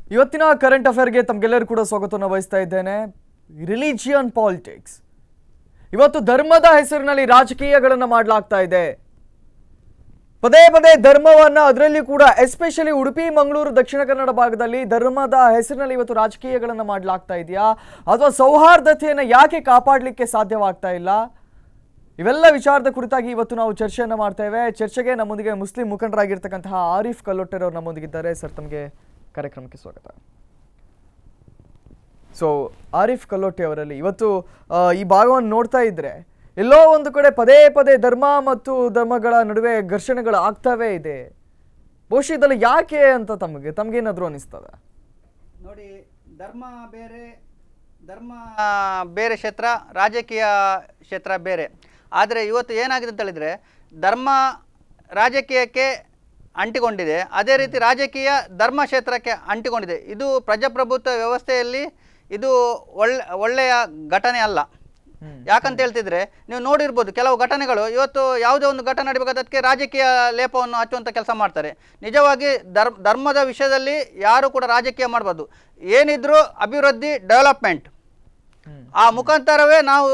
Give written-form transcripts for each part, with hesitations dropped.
ಇವತ್ತಿನ ಕರೆಂಟ್ ಅಫೇರ್ಗೆ ತಮಗೆಲ್ಲರೂ ಕೂಡ ಸ್ವಾಗತವನ್ನು ಬಯಸ್ತಾ ಇದ್ದೇನೆ. Religion politics. ಇವತ್ತು ಧರ್ಮದ ಹೆಸರಿನಲ್ಲಿ ರಾಜಕೀಯಗಳನ್ನು ಮಾಡಲಾಗ್ತಾ ಇದೆ. ಪದೇ ಪದೇ ಧರ್ಮವನ್ನ, ಅದರಲ್ಲಿ ಕೂಡ ಎಸ್ಪೆಷಲಿ ಉಡುಪಿ, ಮಂಗಳೂರು, ದಕ್ಷಿಣ ಕನ್ನಡ ಭಾಗದಲ್ಲಿ ಧರ್ಮದ ಹೆಸರಿನಲ್ಲಿ ಇವತ್ತು ರಾಜಕೀಯಗಳನ್ನು ಮಾಡಲಾಗ್ತಾ ಇದೆಯಾ, ಅಥವಾ ಸೌಹಾರ್ದತೆಯನ್ನು ಯಾಕೆ ಕಾಪಾಡಲಿಕ್ಕೆ ಸಾಧ್ಯವಾಗ್ತಾ ಇಲ್ಲ? ಇವೆಲ್ಲ ವಿಚಾರದ ಕುರಿತಾಗಿ ಇವತ್ತು ನಾವು ಚರ್ಚೆಯನ್ನು ಮಾಡ್ತೇವೆ. ಚರ್ಚೆಗೆ ನಮ್ಮೊಂದಿಗೆ ಮುಸ್ಲಿಂ ಮುಖಂಡರಾಗಿರ್ತಕ್ಕಂತಹ ಆರಿಫ್ ಕಲ್ಲೋಟರ್ ಅವರು ನಮ್ಮೊಂದಿಗಿದ್ದಾರೆ. ಸರ್, ತಮಗೆ ಕಾರ್ಯಕ್ರಮಕ್ಕೆ ಸ್ವಾಗತ. ಸೊ ಆರಿಫ್ ಕಲ್ಲೋಟೆ ಅವರಲ್ಲಿ ಇವತ್ತು ಈ ಭಾಗವನ್ನು ನೋಡ್ತಾ ಇದ್ರೆ ಎಲ್ಲೋ ಒಂದು ಕಡೆ ಪದೇ ಪದೇ ಧರ್ಮ ಮತ್ತು ಧರ್ಮಗಳ ನಡುವೆ ಘರ್ಷಣೆಗಳು ಆಗ್ತಾವೇ ಇದೆ. ಬಹುಶಃ ಇದೆಲ್ಲ ಯಾಕೆ ಅಂತ ತಮಗೇನಾದ್ರೂ ಅನಿಸ್ತದ? ನೋಡಿ, ಧರ್ಮ ಬೇರೆ ಕ್ಷೇತ್ರ, ರಾಜಕೀಯ ಕ್ಷೇತ್ರ ಬೇರೆ. ಆದರೆ ಇವತ್ತು ಏನಾಗಿದೆ ಅಂತ ಹೇಳಿದರೆ, ಧರ್ಮ ರಾಜಕೀಯಕ್ಕೆ ಅಂಟಿಕೊಂಡಿದೆ, ಅದೇ ರೀತಿ ರಾಜಕೀಯ ಧರ್ಮ ಕ್ಷೇತ್ರಕ್ಕೆ ಅಂಟಿಕೊಂಡಿದೆ. ಇದು ಪ್ರಜಾಪ್ರಭುತ್ವ ವ್ಯವಸ್ಥೆಯಲ್ಲಿ ಇದು ಒಳ್ಳೆಯ ಘಟನೆ ಅಲ್ಲ. ಯಾಕಂತ ಹೇಳ್ತಿದ್ರೆ, ನೀವು ನೋಡಿರ್ಬೋದು ಕೆಲವು ಘಟನೆಗಳು. ಇವತ್ತು ಯಾವುದೇ ಒಂದು ಘಟನೆ ನಡೀಬೇಕಾದ್ರೆ ಅದಕ್ಕೆ ರಾಜಕೀಯ ಲೇಪವನ್ನು ಹಚ್ಚುವಂಥ ಕೆಲಸ ಮಾಡ್ತಾರೆ. ನಿಜವಾಗಿ ಧರ್ಮದ ವಿಷಯದಲ್ಲಿ ಯಾರು ಕೂಡ ರಾಜಕೀಯ ಮಾಡಬಾರ್ದು. ಏನಿದ್ರು ಅಭಿವೃದ್ಧಿ, ಡೆವಲಪ್ಮೆಂಟ್, ಆ ಮುಖಾಂತರವೇ ನಾವು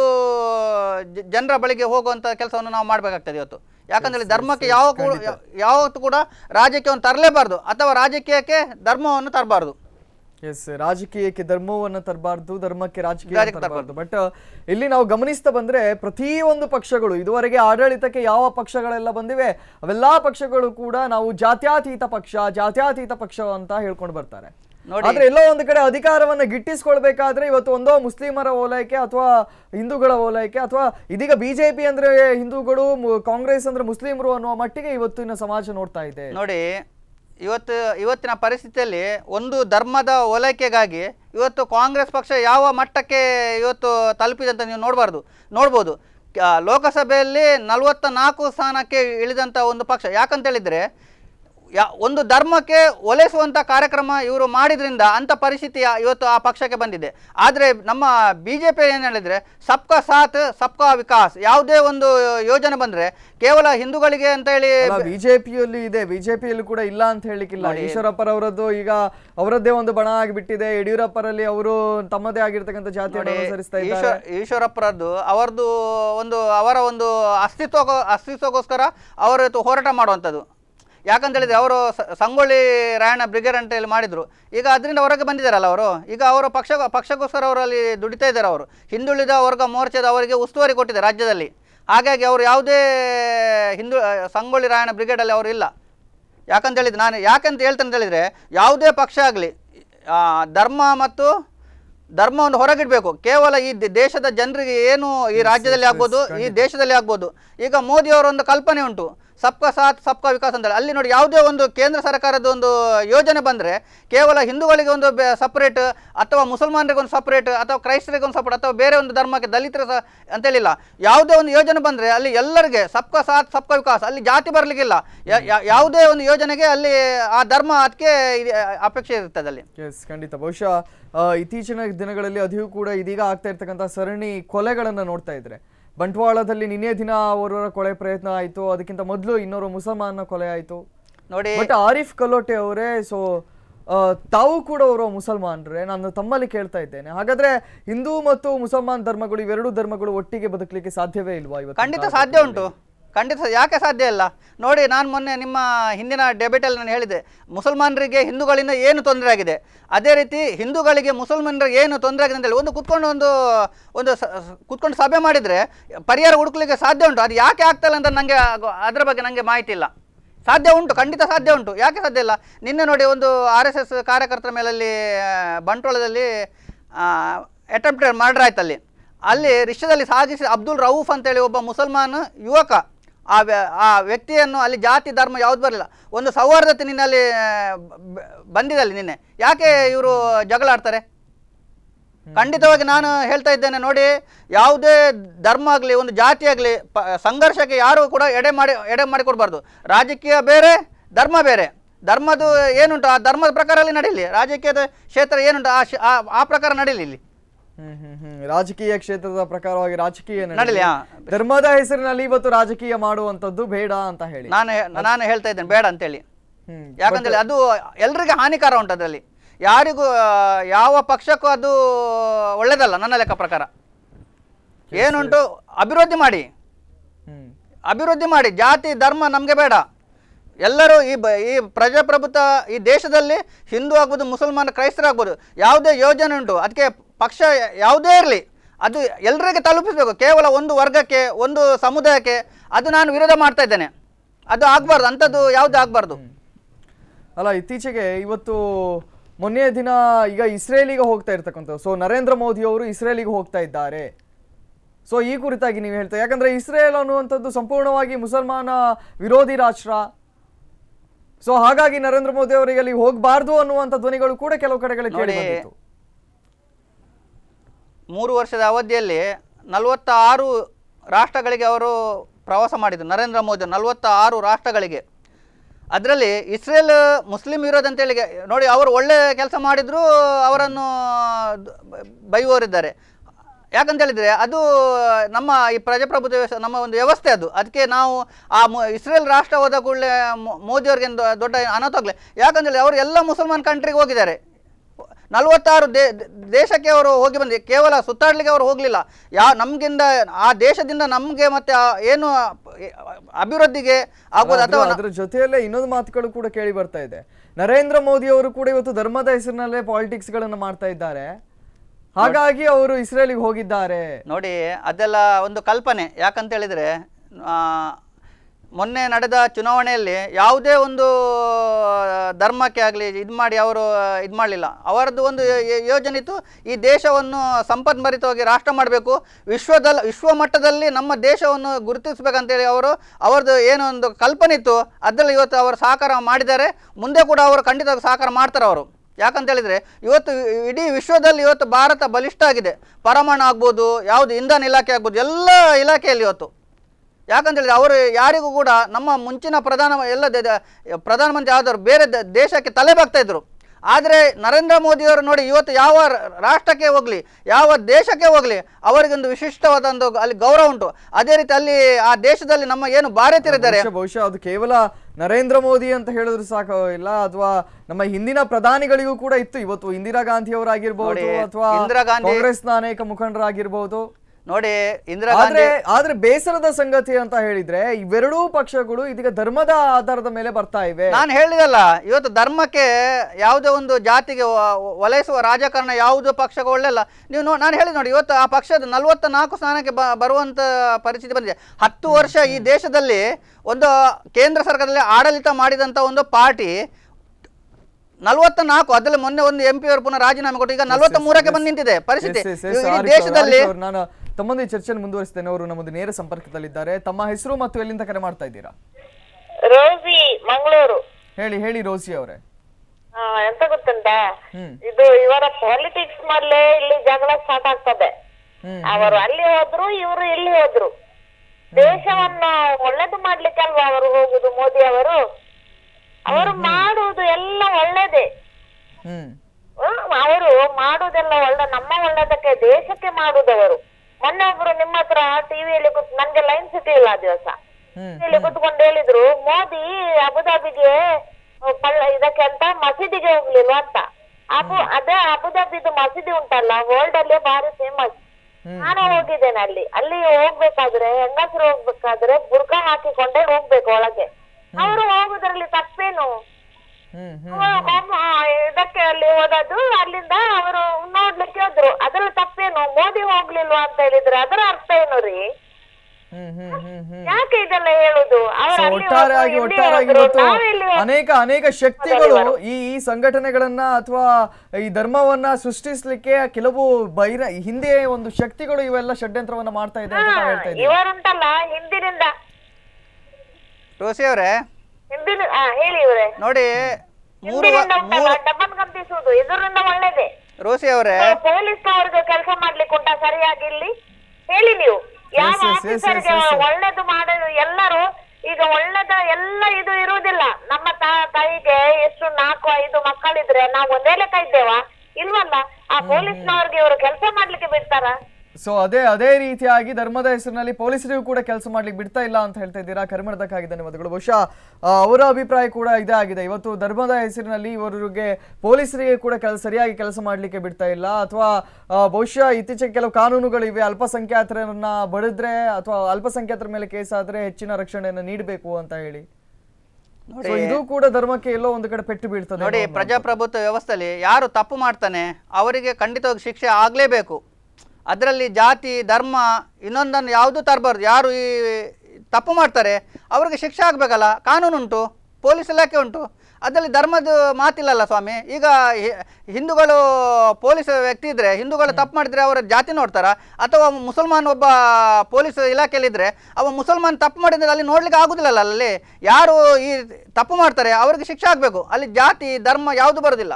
ಜನರ ಬಳಿಗೆ ಹೋಗುವಂಥ ಕೆಲಸವನ್ನು ನಾವು ಮಾಡಬೇಕಾಗ್ತದೆ ಇವತ್ತು. ಯಾಕಂದರೆ ಧರ್ಮಕ್ಕೆ ಯಾವತ್ತೂ ಕೂಡ ರಾಜಕೀಯವನ್ನು ತರಲೇಬಾರ್ದು, ಅಥವಾ ರಾಜಕೀಯಕ್ಕೆ ಧರ್ಮವನ್ನು ತರಬಾರ್ದು. ಎಸ್, ರಾಜಕೀಯಕ್ಕೆ ಧರ್ಮವನ್ನು ತರಬಾರ್ದು, ಧರ್ಮಕ್ಕೆ ರಾಜಕೀಯ ತರಬಾರ್ದು. ಬಟ್ ಇಲ್ಲಿ ನಾವು ಗಮನಿಸ್ತಾ ಬಂದ್ರೆ ಪ್ರತಿಯೊಂದು ಪಕ್ಷಗಳು ಇದುವರೆಗೆ ಆಡಳಿತಕ್ಕೆ ಯಾವ ಪಕ್ಷಗಳೆಲ್ಲ ಬಂದಿವೆ, ಅವೆಲ್ಲಾ ಪಕ್ಷಗಳು ಕೂಡ ನಾವು ಜಾತ್ಯತೀತ ಪಕ್ಷ ಅಂತ ಹೇಳ್ಕೊಂಡು ಬರ್ತಾರೆ. ಆದ್ರೆ ಎಲ್ಲೋ ಒಂದು ಕಡೆ ಅಧಿಕಾರವನ್ನ ಗಿಟ್ಟಿಸ್ಕೊಳ್ಬೇಕಾದ್ರೆ ಇವತ್ತು ಒಂದೋ ಮುಸ್ಲಿಮರ ಓಲೈಕೆ ಅಥವಾ ಹಿಂದೂಗಳ ಓಲೈಕೆ, ಅಥವಾ ಇದೀಗ ಬಿಜೆಪಿ ಅಂದ್ರೆ ಹಿಂದೂಗಳು, ಕಾಂಗ್ರೆಸ್ ಅಂದ್ರೆ ಮುಸ್ಲಿಮರು ಅನ್ನುವ ಮಟ್ಟಿಗೆ ಇವತ್ತಿನ ಸಮಾಜ ನೋಡ್ತಾ ಇದೆ. ನೋಡಿ, ಇವತ್ತಿನ ಪರಿಸ್ಥಿತಿಯಲ್ಲಿ ಒಂದು ಧರ್ಮದ ಓಲೈಕೆಗಾಗಿ ಇವತ್ತು ಕಾಂಗ್ರೆಸ್ ಪಕ್ಷ ಯಾವ ಮಟ್ಟಕ್ಕೆ ಇವತ್ತು ತಲುಪಿದೆ ಅಂತ ನೀವು ನೋಡ್ಬೋದು. ಲೋಕಸಭೆಯಲ್ಲಿ 44 ಸ್ಥಾನಕ್ಕೆ ಇಳಿದಂಥ ಒಂದು ಪಕ್ಷ. ಯಾಕಂತೇಳಿದರೆ, ಒಂದು ಧರ್ಮಕ್ಕೆ ಒಲಿಸುವಂಥ ಕಾರ್ಯಕ್ರಮ ಇವರು ಮಾಡಿದ್ರಿಂದ ಅಂಥ ಪರಿಸ್ಥಿತಿ ಇವತ್ತು ಆ ಪಕ್ಷಕ್ಕೆ ಬಂದಿದೆ. ಆದರೆ ನಮ್ಮ BJP ಏನು ಹೇಳಿದರೆ, ಸಬ್ಕಾ ಸಾಥ್ ಸಬ್ಕಾ ವಿಕಾಸ್. ಯಾವುದೇ ಒಂದು ಯೋಜನೆ ಬಂದರೆ ಕೇವಲ ಹಿಂದೂಗಳಿಗೆ ಅಂತ ಹೇಳಿ ಬಿಜೆಪಿಯಲ್ಲಿ ಇದೆ, ಬಿಜೆಪಿಯಲ್ಲಿ ಕೂಡ ಇಲ್ಲ ಅಂತ ಹೇಳಿಕ್ಕಿಲ್ಲ. ಈಶ್ವರಪ್ಪರವರದ್ದು ಈಗ ಅವರದ್ದೇ ಒಂದು ಬಣ ಆಗಿಬಿಟ್ಟಿದೆ. ಯಡಿಯೂರಪ್ಪರಲ್ಲಿ ಅವರು ತಮ್ಮದೇ ಆಗಿರ್ತಕ್ಕಂಥ ಜಾತಿಯನ್ನು ಅನುಸರಿಸ್ತಾ ಇದ್ದಾರೆ. ಈಶ್ವರಪ್ಪರದ್ದು ಅವರ ಒಂದು ಅಸ್ತಿತ್ವಕ್ಕೋಸ್ಕರ ಅವರು ಹೋರಾಟ ಮಾಡುವಂಥದ್ದು. ಯಾಕಂತೇಳಿದರೆ, ಅವರು ಸಂಗೊಳ್ಳಿ ರಾಯಣ್ಣ ಬ್ರಿಗೇಡ್ ಅಂತ ಹೇಳಿ ಮಾಡಿದರು. ಈಗ ಅದರಿಂದ ಹೊರಗೆ ಬಂದಿದ್ದಾರಲ್ಲ ಅವರು. ಈಗ ಅವರ ಪಕ್ಷಕ್ಕೋಸ್ಕರ ಅವರಲ್ಲಿ ದುಡಿತಾ ಇದ್ದಾರೆ. ಅವರು ಹಿಂದುಳಿದ ವರ್ಗ ಮೋರ್ಚಾದ ಅವರಿಗೆ ಉಸ್ತುವಾರಿ ಕೊಟ್ಟಿದೆ ರಾಜ್ಯದಲ್ಲಿ. ಹಾಗಾಗಿ ಅವರು ಯಾವುದೇ ಸಂಗೊಳ್ಳಿ ರಾಯಣ್ಣ ಬ್ರಿಗೇಡಲ್ಲಿ ಅವರು ಇಲ್ಲ. ಯಾಕಂತ ಹೇಳ್ತೇನೆ ಅಂತ ಹೇಳಿದರೆ, ಯಾವುದೇ ಪಕ್ಷ ಆಗಲಿ ಧರ್ಮವನ್ನು ಹೊರಗಿಡಬೇಕು. ಕೇವಲ ಈ ದೇಶದ ಜನರಿಗೆ ಏನು ಈ ರಾಜ್ಯದಲ್ಲಿ ಆಗ್ಬೋದು, ಈ ದೇಶದಲ್ಲಿ ಆಗ್ಬೋದು. ಈಗ ಮೋದಿಯವರ ಒಂದು ಕಲ್ಪನೆ ಉಂಟು, ಸಬ್ಕಾ ಸಾಥ್ ಸಬ್ಕಾ ವಿಕಾಸ್ ಅಂತೇಳಿ. ಅಲ್ಲಿ ನೋಡಿ, ಯಾವುದೇ ಒಂದು ಕೇಂದ್ರ ಸರ್ಕಾರದ ಒಂದು ಯೋಜನೆ ಬಂದರೆ ಕೇವಲ ಹಿಂದೂಗಳಿಗೆ ಒಂದು ಸಪ್ರೇಟ್, ಅಥವಾ ಮುಸಲ್ಮಾನರಿಗೆ ಒಂದು ಸಪ್ರೇಟ್, ಅಥವಾ ಕ್ರೈಸ್ತರಿಗೆ ಒಂದು ಸಪ್ರೇಟ್, ಅಥವಾ ಬೇರೆ ಒಂದು ಧರ್ಮಕ್ಕೆ ದಲಿತರ ಅಂತೇಳಿಲ್ಲ. ಯಾವುದೇ ಒಂದು ಯೋಜನೆ ಬಂದರೆ ಅಲ್ಲಿ ಎಲ್ಲರಿಗೆ ಸಬ್ಕಾ ಸಾಥ್ ಸಬ್ಕಾ ವಿಕಾಸ್. ಅಲ್ಲಿ ಜಾತಿ ಬರಲಿಕ್ಕಿಲ್ಲ. ಯಾವುದೇ ಒಂದು ಯೋಜನೆಗೆ ಅಲ್ಲಿ ಆ ಧರ್ಮ ಅದಕ್ಕೆ ಅಪೇಕ್ಷೆ ಇರ್ತದೆ ಅಲ್ಲಿ. ಎಸ್, ಖಂಡಿತ. ಬಹುಶಃ ಇತ್ತೀಚಿನ ದಿನಗಳಲ್ಲಿ ಅದಿಯೂ ಕೂಡ ಇದೀಗ ಆಗ್ತಾ ಇರ್ತಕ್ಕಂಥ ಸರಣಿ ಕೊಲೆಗಳನ್ನು ನೋಡ್ತಾ ಇದ್ರೆ, ಬಂಟ್ವಾಳದಲ್ಲಿ ನಿನ್ನೆ ದಿನ ಓರ್ವರ ಕೊಲೆ ಪ್ರಯತ್ನ ಆಯಿತು, ಅದಕ್ಕಿಂತ ಮೊದಲು ಇನ್ನೋರು ಮುಸಲ್ಮಾನ ಕೊಲೆ ಆಯಿತು ನೋಡಿ. ಬಟ್ ಆರಿಫ್ ಕಲ್ಲೋಟೆ ಅವರೇ, ಸೊ ತಾವು ಕೂಡ ಅವರು ಮುಸಲ್ಮಾನರೇ, ನಾನು ತಮ್ಮಲ್ಲಿ ಕೇಳ್ತಾ ಇದ್ದೇನೆ, ಹಾಗಾದ್ರೆ ಹಿಂದೂ ಮತ್ತು ಮುಸಲ್ಮಾನ್ ಧರ್ಮಗಳು, ಇವೆರಡು ಧರ್ಮಗಳು ಒಟ್ಟಿಗೆ ಬದುಕಲಿಕ್ಕೆ ಸಾಧ್ಯವೇ ಇಲ್ವಾ? ಇವತ್ತು ಖಂಡಿತ ಸಾಧ್ಯ ಉಂಟು. ಖಂಡಿತ, ಯಾಕೆ ಸಾಧ್ಯ ಇಲ್ಲ? ನೋಡಿ, ನಾನು ಮೊನ್ನೆ ನಿಮ್ಮ ಹಿಂದಿನ ಡೆಬೇಟಲ್ಲಿ ನಾನು ಹೇಳಿದೆ, ಮುಸಲ್ಮಾನರಿಗೆ ಹಿಂದೂಗಳಿಂದ ಏನು ತೊಂದರೆ ಆಗಿದೆ, ಅದೇ ರೀತಿ ಹಿಂದೂಗಳಿಗೆ ಮುಸಲ್ಮಾನರಿಗೆ ಏನು ತೊಂದರೆ ಆಗಿದೆ ಅಂತೇಳಿ ಕುತ್ಕೊಂಡು ಸಭೆ ಮಾಡಿದರೆ ಪರಿಹಾರ ಹುಡುಕಲಿಕ್ಕೆ ಸಾಧ್ಯ ಉಂಟು. ಅದು ಯಾಕೆ ಆಗ್ತಾಯಿಲ್ಲ ಅಂತ ಅದರ ಬಗ್ಗೆ ನನಗೆ ಮಾಹಿತಿ ಇಲ್ಲ. ಸಾಧ್ಯ ಉಂಟು, ಖಂಡಿತ ಸಾಧ್ಯ ಉಂಟು. ಯಾಕೆ ಸಾಧ್ಯ ಇಲ್ಲ? ನಿನ್ನೆ ನೋಡಿ, ಒಂದು RSS ಕಾರ್ಯಕರ್ತರ ಮೇಲಲ್ಲಿ ಬಂಟ್ವಾಳದಲ್ಲಿ ಅಟೆಂಪ್ಟೆಡ್ ಮರ್ಡರ್ ಆಯ್ತಲ್ಲಿ. ಅಲ್ಲಿ ರಿಕ್ಷಾದಲ್ಲಿ ಸಾಗಿಸಿ ಅಬ್ದುಲ್ ರೌಫ್ ಅಂತೇಳಿ ಒಬ್ಬ ಮುಸಲ್ಮಾನ್ ಯುವಕ, ಆ ವ್ಯಕ್ತಿಯನ್ನು ಅಲ್ಲಿ ಜಾತಿ ಧರ್ಮ ಯಾವ್ದು ಬರಲಿಲ್ಲ, ಒಂದು ಸೌಹಾರ್ದತೆ ನಿನ್ನಲ್ಲಿ ಬಂದಿದಲ್ಲಿ ನಿನ್ನೆ. ಯಾಕೆ ಇವರು ಜಗಳ ಆಡ್ತಾರೆ? ಖಂಡಿತವಾಗಿ ನಾನು ಹೇಳ್ತಾ ಇದ್ದೇನೆ, ನೋಡಿ, ಯಾವುದೇ ಧರ್ಮ ಆಗಲಿ, ಒಂದು ಜಾತಿ ಆಗಲಿ, ಸಂಘರ್ಷಕ್ಕೆ ಯಾರು ಕೂಡ ಎಡೆ ಮಾಡಿಕೊಡ್ಬಾರ್ದು. ರಾಜಕೀಯ ಬೇರೆ, ಧರ್ಮ ಬೇರೆ. ಧರ್ಮದ್ದು ಏನುಂಟು ಆ ಧರ್ಮದ ಪ್ರಕಾರ ಅಲ್ಲಿ ನಡೀಲಿ, ರಾಜಕೀಯದ ಕ್ಷೇತ್ರ ಏನುಂಟು ಆ ಪ್ರಕಾರ ನಡೀಲಿ. ಇಲ್ಲಿ ರಾಜಕೀಯ ಕ್ಷೇತ್ರದ ಪ್ರಕಾರವಾಗಿ ರಾಜಕೀಯ ನಡೀಲಿ. ಧರ್ಮದ ಹೆಸರಿನಲ್ಲಿ ಇವತ್ತು ರಾಜಕೀಯ ಮಾಡುವಂತದ್ದು ಬೇಡ ಅಂತ ಹೇಳಿ ನಾನು ಹೇಳ್ತಾ ಇದ್ದೇನೆ, ಬೇಡ ಅಂತೇಳಿ. ಯಾಕಂದ್ರೆ ಅದು ಎಲ್ರಿಗೆ ಹಾನಿಕಾರ ಉಂಟು. ಅದರಲ್ಲಿ ಯಾರಿಗೂ ಯಾವ ಪಕ್ಷಕ್ಕೂ ಅದು ಒಳ್ಳೆಯದಲ್ಲ ನನ್ನ ಲೆಕ್ಕ ಪ್ರಕಾರ. ಏನುಂಟು ಅಭಿವೃದ್ಧಿ ಮಾಡಿ ಜಾತಿ ಧರ್ಮ ನಮಗೆ ಬೇಡ. ಎಲ್ಲರೂ ಈ ಪ್ರಜಾಪ್ರಭುತ್ವ ಈ ದೇಶದಲ್ಲಿ ಹಿಂದೂ ಆಗ್ಬೋದು, ಮುಸಲ್ಮಾನ, ಕ್ರೈಸ್ತರಾಗ್ಬೋದು, ಯಾವುದೇ ಯೋಜನೆ ಉಂಟು ಅದಕ್ಕೆ ಪಕ್ಷ ಯಾವುದೇ ಇರಲಿ ಅದು ಎಲ್ಲರಿಗೆ ತಲುಪಿಸಬೇಕು. ಕೇವಲ ಒಂದು ವರ್ಗಕ್ಕೆ ಒಂದು ಸಮುದಾಯಕ್ಕೆ ಅದು ನಾನು ವಿರೋಧ ಮಾಡ್ತಾ ಇದ್ದೇನೆ. ಅದು ಆಗಬಾರ್ದು, ಅಂಥದ್ದು ಯಾವುದು ಆಗಬಾರ್ದು. ಅಲ್ಲ, ಇತ್ತೀಚೆಗೆ ಇವತ್ತು ಮೊನ್ನೆ ದಿನ ಈಗ ಇಸ್ರೇಲಿಗೆ ಹೋಗ್ತಾ ಇರ್ತಕ್ಕಂಥದ್ದು. ಸೊ ನರೇಂದ್ರ ಮೋದಿ ಅವರು ಇಸ್ರೇಲಿಗೆ ಹೋಗ್ತಾ ಇದ್ದಾರೆ. ಸೊ ಈ ಕುರಿತಾಗಿ ನೀವು ಹೇಳ್ತಾ, ಯಾಕಂದ್ರೆ ಇಸ್ರೇಲ್ ಅನ್ನುವಂಥದ್ದು ಸಂಪೂರ್ಣವಾಗಿ ಮುಸಲ್ಮಾನ ವಿರೋಧಿ ರಾಷ್ಟ್ರ. ಸೊ ಹಾಗಾಗಿ ನರೇಂದ್ರ ಮೋದಿ ಅವರಿಗೆ ಅಲ್ಲಿ ಹೋಗಬಾರ್ದು ಅನ್ನುವಂಥ ಧ್ವನಿಗಳು ಕೂಡ ಕೆಲವು ಕಡೆಗಳಲ್ಲಿ ಕೇಳಿ ಬಂದಿತ್ತು. 3 ವರ್ಷದ ಅವಧಿಯಲ್ಲಿ 46 ರಾಷ್ಟ್ರಗಳಿಗೆ ಅವರು ಪ್ರವಾಸ ಮಾಡಿದರು. ನರೇಂದ್ರ ಮೋದಿ 46 ರಾಷ್ಟ್ರಗಳಿಗೆ. ಅದರಲ್ಲಿ ಇಸ್ರೇಲ್ ಮುಸ್ಲಿಂ ವಿರೋಧ ಅಂತೇಳಿ ನೋಡಿ, ಅವರು ಒಳ್ಳೆ ಕೆಲಸ ಮಾಡಿದ್ರು, ಅವರನ್ನು ಬೈಯೋರಿದ್ದಾರೆ. ಯಾಕಂತೇಳಿದರೆ ಅದು ನಮ್ಮ ಈ ಪ್ರಜಾಪ್ರಭುತ್ವ ನಮ್ಮ ಒಂದು ವ್ಯವಸ್ಥೆ ಅದು. ಅದಕ್ಕೆ ನಾವು ಇಸ್ರೇಲ್ ರಾಷ್ಟ್ರ ಹೋದ ಕೂಡಲೇ ಮೋದಿಯವ್ರಿಗೆ ದೊಡ್ಡ ಅನಾಥ ಆಗಲಿ. ಯಾಕಂತೇಳಿ ಅವರು ಎಲ್ಲ ಮುಸಲ್ಮಾನ್ ಕಂಟ್ರಿಗೆ ಹೋಗಿದ್ದಾರೆ. 46 ದೇಶಕ್ಕೆ ಅವರು ಹೋಗಿ ಬಂದು ಕೇವಲ ಸುತ್ತಾಡಲಿಕ್ಕೆ ಅವರು ಹೋಗಲಿಲ್ಲ. ನಮಗಿಂದ ಆ ದೇಶದಿಂದ ನಮಗೆ ಮತ್ತೆ ಏನು ಅಭಿವೃದ್ಧಿಗೆ ಆಗೋದು ಅಥವಾ ಅದರ ಜೊತೆಯಲ್ಲೇ ಇನ್ನೊಂದು ಮಾತುಗಳು ಕೂಡ ಕೇಳಿ ಬರ್ತಾ ಇದೆ. ನರೇಂದ್ರ ಮೋದಿ ಅವರು ಕೂಡ ಇವತ್ತು ಧರ್ಮದ ಹೆಸರಿನಲ್ಲೇ ಪಾಲಿಟಿಕ್ಸ್ ಗಳನ್ನು ಮಾಡ್ತಾ ಇದ್ದಾರೆ, ಹಾಗಾಗಿ ಅವರು ಇಸ್ರೇಲಿಗೆ ಹೋಗಿದ್ದಾರೆ. ನೋಡಿ, ಅದೆಲ್ಲ ಒಂದು ಕಲ್ಪನೆ. ಯಾಕಂತ ಹೇಳಿದರೆ ಮೊನ್ನೆ ನಡೆದ ಚುನಾವಣೆಯಲ್ಲಿ ಯಾವುದೇ ಒಂದು ಧರ್ಮಕ್ಕೆ ಆಗಲಿ ಇದು ಮಾಡಿ ಅವರು ಇದು ಮಾಡಲಿಲ್ಲ. ಅವರದ್ದು ಒಂದು ಯೋಜನೆ ಇತ್ತು, ಈ ದೇಶವನ್ನು ಸಂಪದ್ಭರಿತವಾಗಿ ರಾಷ್ಟ್ರ ಮಾಡಬೇಕು, ವಿಶ್ವ ಮಟ್ಟದಲ್ಲಿ ನಮ್ಮ ದೇಶವನ್ನು ಗುರುತಿಸಬೇಕಂತೇಳಿ ಅವರದ್ದು ಏನೋ ಒಂದು ಕಲ್ಪನೆ ಇತ್ತು. ಅದರಲ್ಲಿ ಇವತ್ತು ಅವರು ಸಹಕಾರ ಮಾಡಿದ್ದಾರೆ, ಮುಂದೆ ಕೂಡ ಅವರು ಖಂಡಿತವಾಗಿ ಸಹಕಾರ ಮಾಡ್ತಾರೆ ಅವರು. ಯಾಕಂತೇಳಿದರೆ ಇವತ್ತು ಇಡೀ ವಿಶ್ವದಲ್ಲಿ ಇವತ್ತು ಭಾರತ ಬಲಿಷ್ಠ ಆಗಿದೆ. ಪರಮಾಣು ಆಗ್ಬೋದು, ಯಾವುದು ಇಂಧನ ಇಲಾಖೆ ಆಗ್ಬೋದು, ಎಲ್ಲ ಇಲಾಖೆಯಲ್ಲಿ ಇವತ್ತು. ಯಾಕಂತೇಳಿದರೆ ಅವರು ಯಾರಿಗೂ ಕೂಡ ನಮ್ಮ ಮುಂಚಿನ ಪ್ರಧಾನಮಂತ್ರಿ ಆದವರು ಬೇರೆ ದೇಶಕ್ಕೆ ತಲೆ ಬಾಗ್ತಾಯಿದ್ರು. ಆದರೆ ನರೇಂದ್ರ ಮೋದಿಯವರು ನೋಡಿ, ಇವತ್ತು ಯಾವ ರಾಷ್ಟ್ರಕ್ಕೆ ಹೋಗಲಿ, ಯಾವ ದೇಶಕ್ಕೆ ಹೋಗಲಿ, ಅವರಿಗೊಂದು ವಿಶಿಷ್ಟವಾದ ಅಲ್ಲಿ ಗೌರವ ಉಂಟು. ಅದೇ ರೀತಿ ಅಲ್ಲಿ ಆ ದೇಶದಲ್ಲಿ ನಮ್ಮ ಏನು ಭಾರತೀಯರಿದ್ದಾರೆ, ಬಹುಶಃ ಅದು ಕೇವಲ ನರೇಂದ್ರ ಮೋದಿ ಅಂತ ಹೇಳಿದ್ರು ಸಾಕು ಇಲ್ಲ, ಅಥವಾ ನಮ್ಮ ಹಿಂದಿನ ಪ್ರಧಾನಿಗಳಿಗೂ ಕೂಡ ಇತ್ತು. ಇವತ್ತು ಇಂದಿರಾ ಗಾಂಧಿ ಅವರಾಗಿರ್ಬೋದು ಅಥವಾ ಕಾಂಗ್ರೆಸ್ನ ಅನೇಕ ಮುಖಂಡರಾಗಿರ್ಬೋದು. ನೋಡಿ, ಇಂದಿರಾ ಗಾಂಧಿ. ಆದ್ರೆ ಬೇಸರದ ಸಂಗತಿ ಅಂತ ಹೇಳಿದ್ರೆ ಇವೆರಡೂ ಪಕ್ಷಗಳು ಇದೀಗ ಧರ್ಮದ ಆಧಾರದ ಮೇಲೆ ಬರ್ತಾ ಇವೆ. ನಾನು ಹೇಳಿದಲ್ಲ, ಇವತ್ತು ಧರ್ಮಕ್ಕೆ ಯಾವುದೇ ಒಂದು ಜಾತಿಗೆ ಒಲೈಸುವ ರಾಜಕಾರಣ ಯಾವುದೋ ಪಕ್ಷಕ್ಕೆ ಒಳ್ಳೆಲ್ಲ. ನೀವು ನಾನು ಹೇಳಿದ್ ನೋಡಿ, ಇವತ್ತು ಆ ಪಕ್ಷದ 44 ಸ್ಥಾನಕ್ಕೆ ಬರುವಂತ ಪರಿಸ್ಥಿತಿ ಬಂದಿದೆ. 10 ವರ್ಷ ಈ ದೇಶದಲ್ಲಿ ಒಂದು ಕೇಂದ್ರ ಸರ್ಕಾರದಲ್ಲಿ ಆಡಳಿತ ಮಾಡಿದಂತ ಒಂದು ಪಾರ್ಟಿ 44, ಅದರಲ್ಲಿ ಮೊನ್ನೆ ಒಂದು MP ಅವರು ಪುನಃ ರಾಜೀನಾಮೆ ಕೊಟ್ಟು ಈಗ 43ಕ್ಕೆ ಬಂದು ನಿಂತಿದೆ ಪರಿಸ್ಥಿತಿ ದೇಶದಲ್ಲಿ. ನಾನು ತಮ್ಮೊಂದಿಗೆ ಚರ್ಚೆಯನ್ನು ಮುಂದುವರಿಸ್ತೇನೆ. ಅವರು ನಮ್ಮದು ನೇರ ಸಂಪರ್ಕದಲ್ಲಿದ್ದಾರೆ. ತಮ್ಮ ಹೆಸರು ಮತ್ತು ಎಲ್ಲಿಂದ ಕರೆ ಮಾಡ್ತಾ ಇದ್ದೀರಾ? ರೋಸಿ, ಮಂಗಳೂರು. ಹೇಳಿ ರೋಸಿ ಅವರೇ. ಎಂತ ಗೊತ್ತುಂಟ, ಇದು ಇವರ ಪಾಲಿಟಿಕ್ಸ್ ಮಲ್ಲೇ ಇಲ್ಲಿ ಜಗಳ ಸ್ಟಾರ್ಟ್ ಆಗ್ತದೆ. ಅವರು ಅಲ್ಲಿ ಹೋದ್ರು, ಇವರು ಇಲ್ಲಿ ಹೋದ್ರು. ದೇಶವನ್ನು ಒಳ್ಳೇದು ಮಾಡ್ಲಿಕ್ಕೆ ಅಲ್ವಾ ಅವರು ಹೋಗುದು, ಮೋದಿ ಅವರು. ಅವರು ಮಾಡುವುದು ಎಲ್ಲ ಒಳ್ಳೇದೇ. ಅವರು ಮಾಡುವುದೆಲ್ಲ ಒಳ್ಳೆ, ನಮ್ಮ ಒಳ್ಳೇದಕ್ಕೆ ದೇಶಕ್ಕೆ ಮಾಡುವುದವರು. ಮೊನ್ನೆ ಒಬ್ರು ನಿಮ್ಮ ಹತ್ರ ಟಿವಿಯಲ್ಲಿ ನನ್ಗೆ ಲೈನ್ ಸಿಕ್ಲಿಲ್ಲ ಆ ದಿವಸ. ಟಿವಿಯಲ್ಲಿ ಕೂತ್ಕೊಂಡು ಹೇಳಿದ್ರು, ಮೋದಿ ಅಬುದಾಬಿಗೆ ಇದಕ್ಕೆ ಅಂತ ಮಸೀದಿಗೆ ಹೋಗ್ಲಿಲ್ವಾ ಅಂತ. ಅದೇ ಅಬುದಾಬಿದು ಮಸೀದಿ ಉಂಟಲ್ಲ, ವರ್ಲ್ಡ್ ಅಲ್ಲೇ ಭಾರಿ ಫೇಮಸ್. ನಾನು ಹೋಗಿದ್ದೇನೆ ಅಲ್ಲಿ. ಅಲ್ಲಿ ಹೋಗ್ಬೇಕಾದ್ರೆ, ಹೆಂಗಸರು ಹೋಗ್ಬೇಕಾದ್ರೆ ಬುರ್ಕಾ ಹಾಕಿಕೊಂಡೇ ಹೋಗ್ಬೇಕು ಒಳಗೆ. ಅವರು ಹೋಗುದ್ರಲ್ಲಿ ತಪ್ಪೇನು? ಇದಕ್ಕೆ ಅಲ್ಲಿ ಹೋದದ್ದು, ಅಲ್ಲಿಂದ ಅವರು ನೋಡ್ಲಿಕ್ಕೆ ಹೋದ್ರು, ಅದ್ರಲ್ಲಿ ತಪ್ಪೇನು? ಮೋದಿ ಹೋಗ್ಲಿಲ್ವಾ ಅಂತ ಹೇಳಿದ್ರೆ ಅದರ ಅರ್ಥ ಏನು ರೀ? ಯಾಕೆ ಇದೆಲ್ಲ ಹೇಳುದು? ಒಟ್ಟಾರೆಯಾಗಿ ಅನೇಕ ಶಕ್ತಿಗಳು ಈ ಸಂಘಟನೆಗಳನ್ನ ಅಥವಾ ಈ ಧರ್ಮವನ್ನ ಸೃಷ್ಟಿಸ್ಲಿಕ್ಕೆ ಕೆಲವು ಹಿಂದೆ ಒಂದು ಶಕ್ತಿಗಳು ಇವೆಲ್ಲ ಷಡ್ಯಂತ್ರವನ್ನ ಮಾಡ್ತಾ ಇದೆ ಅಂತ ಹೇಳ್ತಾ ಇದ್ದಾರೆ. ಇವರುಂಟಲ್ಲ ಹಿಂದಿನಿಂದ. ರೋಸಿ ಅವರೇ ಹೇಳಿ ಇವರೇ. ನೋಡಿ, ಡಬ್ಬನ್ ಕಂಪಿಸುವುದು ಇದರಿಂದ ಒಳ್ಳೇದೇ. ರೋಸಿ ಅವರೇ, ಪೊಲೀಸ್ನವ್ರಿಗೆ ಕೆಲಸ ಮಾಡ್ಲಿಕ್ಕೆ ಉಂಟಾ ಸರಿಯಾಗಿ ಇಲ್ಲಿ? ಹೇಳಿ ನೀವು. ಯಾವ ಆಫೀಸರ್ಗೆ ಒಳ್ಳೇದು ಮಾಡೋದು? ಎಲ್ಲರೂ ಈಗ ಒಳ್ಳೇದ ಎಲ್ಲ ಇದು ಇರುವುದಿಲ್ಲ. ನಮ್ಮ ತಾಯಿಗೆ ಎಷ್ಟು 4-5 ಮಕ್ಕಳಿದ್ರೆ ನಾವು ಒಂದೇ ಲೆಕ್ಕ ಇದ್ದೇವಾ? ಇಲ್ವಲ್ಲ. ಆ ಪೊಲೀಸ್ನವ್ರಿಗೆ ಇವರು ಕೆಲಸ ಮಾಡ್ಲಿಕ್ಕೆ ಬಿಡ್ತಾರ? ಸೊ ಅದೇ ರೀತಿಯಾಗಿ ಧರ್ಮದ ಹೆಸರಿನಲ್ಲಿ ಪೊಲೀಸರಿಗೂ ಕೂಡ ಕೆಲಸ ಮಾಡ್ಲಿಕ್ಕೆ ಬಿಡ್ತಾ ಇಲ್ಲ ಅಂತ ಹೇಳ್ತಾ ಇದ್ದೀರಾ. ಕರಿಮಣದಕ್ಕಾಗಿ ಧನ್ಯವಾದಗಳು. ಬಹುಶಃ ಅವರ ಅಭಿಪ್ರಾಯ ಕೂಡ ಇದೇ ಆಗಿದೆ. ಇವತ್ತು ಧರ್ಮದ ಹೆಸರಿನಲ್ಲಿ ಇವರಿಗೆ ಪೊಲೀಸರಿಗೆ ಕೂಡ ಸರಿಯಾಗಿ ಕೆಲಸ ಮಾಡ್ಲಿಕ್ಕೆ ಬಿಡ್ತಾ ಇಲ್ಲ, ಅಥವಾ ಬಹುಶಃ ಇತ್ತೀಚೆಗೆ ಕೆಲವು ಕಾನೂನುಗಳಿವೆ, ಅಲ್ಪಸಂಖ್ಯಾತರನ್ನ ಬಡಿದ್ರೆ ಅಥವಾ ಅಲ್ಪಸಂಖ್ಯಾತರ ಮೇಲೆ ಕೇಸ್ ಆದ್ರೆ ಹೆಚ್ಚಿನ ರಕ್ಷಣೆಯನ್ನು ನೀಡಬೇಕು ಅಂತ ಹೇಳಿ. ಇದು ಕೂಡ ಧರ್ಮಕ್ಕೆ ಎಲ್ಲೋ ಒಂದು ಕಡೆ ಪೆಟ್ಟು ಬೀಳ್ತದೆ. ನೋಡಿ, ಪ್ರಜಾಪ್ರಭುತ್ವ ವ್ಯವಸ್ಥೆಯಲ್ಲಿ ಯಾರು ತಪ್ಪು ಮಾಡ್ತಾನೆ ಅವರಿಗೆ ಖಂಡಿತವಾಗಿ ಶಿಕ್ಷೆ ಆಗ್ಲೇಬೇಕು. ಅದರಲ್ಲಿ ಜಾತಿ ಧರ್ಮ ಇನ್ನೊಂದನ್ನು ಯಾವುದೂ ತರಬಾರ್ದು. ಯಾರು ಈ ತಪ್ಪು ಮಾಡ್ತಾರೆ ಅವರಿಗೆ ಶಿಕ್ಷೆ ಆಗಬೇಕಲ್ಲ. ಕಾನೂನುಂಟು, ಪೊಲೀಸ್ ಇಲಾಖೆ ಉಂಟು, ಅದರಲ್ಲಿ ಧರ್ಮದ ಮಾತಿಲ್ಲಲ್ಲ ಸ್ವಾಮಿ. ಈಗ ಹಿಂದೂಗಳು ಪೊಲೀಸ್ ವ್ಯಕ್ತಿ ಇದ್ದರೆ ಹಿಂದೂಗಳು ತಪ್ಪು ಮಾಡಿದರೆ ಅವರ ಜಾತಿ ನೋಡ್ತಾರ, ಅಥವಾ ಮುಸಲ್ಮಾನ್ ಒಬ್ಬ ಪೊಲೀಸ್ ಇಲಾಖೆಯಲ್ಲಿದ್ದರೆ ಅವ ಮುಸಲ್ಮಾನ್ ತಪ್ಪು ಮಾಡಿದರೆ ಅಲ್ಲಿ ನೋಡ್ಲಿಕ್ಕೆ ಆಗೋದಿಲ್ಲಲ್ಲ. ಅಲ್ಲಿ ಯಾರು ಈ ತಪ್ಪು ಮಾಡ್ತಾರೆ ಅವರಿಗೆ ಶಿಕ್ಷೆ ಆಗಬೇಕು. ಅಲ್ಲಿ ಜಾತಿ ಧರ್ಮ ಯಾವುದು ಬರೋದಿಲ್ಲ.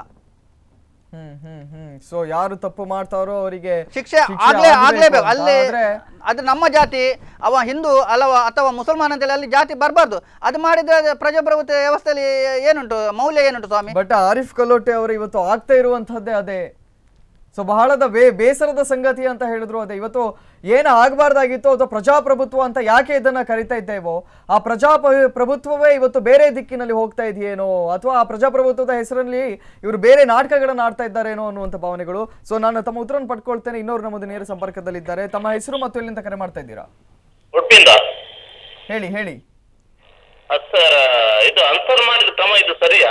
ಸೊ ಯಾರು ತಪ್ಪು ಮಾಡ್ತಾರೋ ಅವರಿಗೆ ಶಿಕ್ಷೆ ಆಗ್ಲೇಬೇಕು. ಅಲ್ಲಿ ಅದು ನಮ್ಮ ಜಾತಿ, ಅವ ಹಿಂದೂ ಅಲ್ಲವ ಅಥವಾ ಮುಸಲ್ಮಾನ್ ಅಂತೇಳಿ ಅಲ್ಲಿ ಜಾತಿ ಬರಬಾರ್ದು. ಅದು ಮಾಡಿದ್ರೆ ಪ್ರಜಾಪ್ರಭುತ್ವ ವ್ಯವಸ್ಥೆಯಲ್ಲಿ ಏನುಂಟು, ಮೌಲ್ಯ ಏನುಂಟು ಸ್ವಾಮಿ? ಬಟ್ ಆರಿಫ್ ಕಲೋಟೆ ಅವರು ಇವತ್ತು ಆಗ್ತಾ ಇರುವಂತಹದ್ದೇ ಅದೇ. ಸೊ ಬಹಳದ ಬೇಸರದ ಸಂಗತಿ ಅಂತ ಹೇಳಿದ್ರು ಅದೇ. ಇವತ್ತು ಏನು ಆಗಬಾರ್ದಾಗಿತ್ತು, ಅಥವಾ ಪ್ರಜಾಪ್ರಭುತ್ವ ಅಂತ ಯಾಕೆ ಇದನ್ನ ಕರಿತಾ ಇದ್ದೇವೋ ಆ ಪ್ರಜಾಪ್ರಭುತ್ವವೇ ಇವತ್ತು ಬೇರೆ ದಿಕ್ಕಿನಲ್ಲಿ ಹೋಗ್ತಾ ಇದೆಯೇನೋ, ಅಥವಾ ಆ ಪ್ರಜಾಪ್ರಭುತ್ವದ ಹೆಸರಲ್ಲಿ ಇವರು ಬೇರೆ ನಾಟಕಗಳನ್ನ ಆಡ್ತಾ ಇದ್ದಾರೇನೋ ಅನ್ನುವಂಥ ಭಾವನೆಗಳು. ಸೊ ನಾನು ತಮ್ಮ ಉತ್ತರವನ್ನು ಪಡ್ಕೊಳ್ತೇನೆ. ಇನ್ನೊರು ನಮ್ಮದು ನೇರ ಸಂಪರ್ಕದಲ್ಲಿದ್ದಾರೆ. ತಮ್ಮ ಹೆಸರು ಮತ್ತು ಎಲ್ಲಿಂದ ಕರೆ ಮಾಡ್ತಾ ಇದ್ದೀರಾ? ಹೇಳಿ ಹೇಳಿ ಸರ್. ಇದು ಆನ್ಸರ್ ಮಾಡಿದ ಕ್ರಮ ಇದು ಸರಿಯಾ?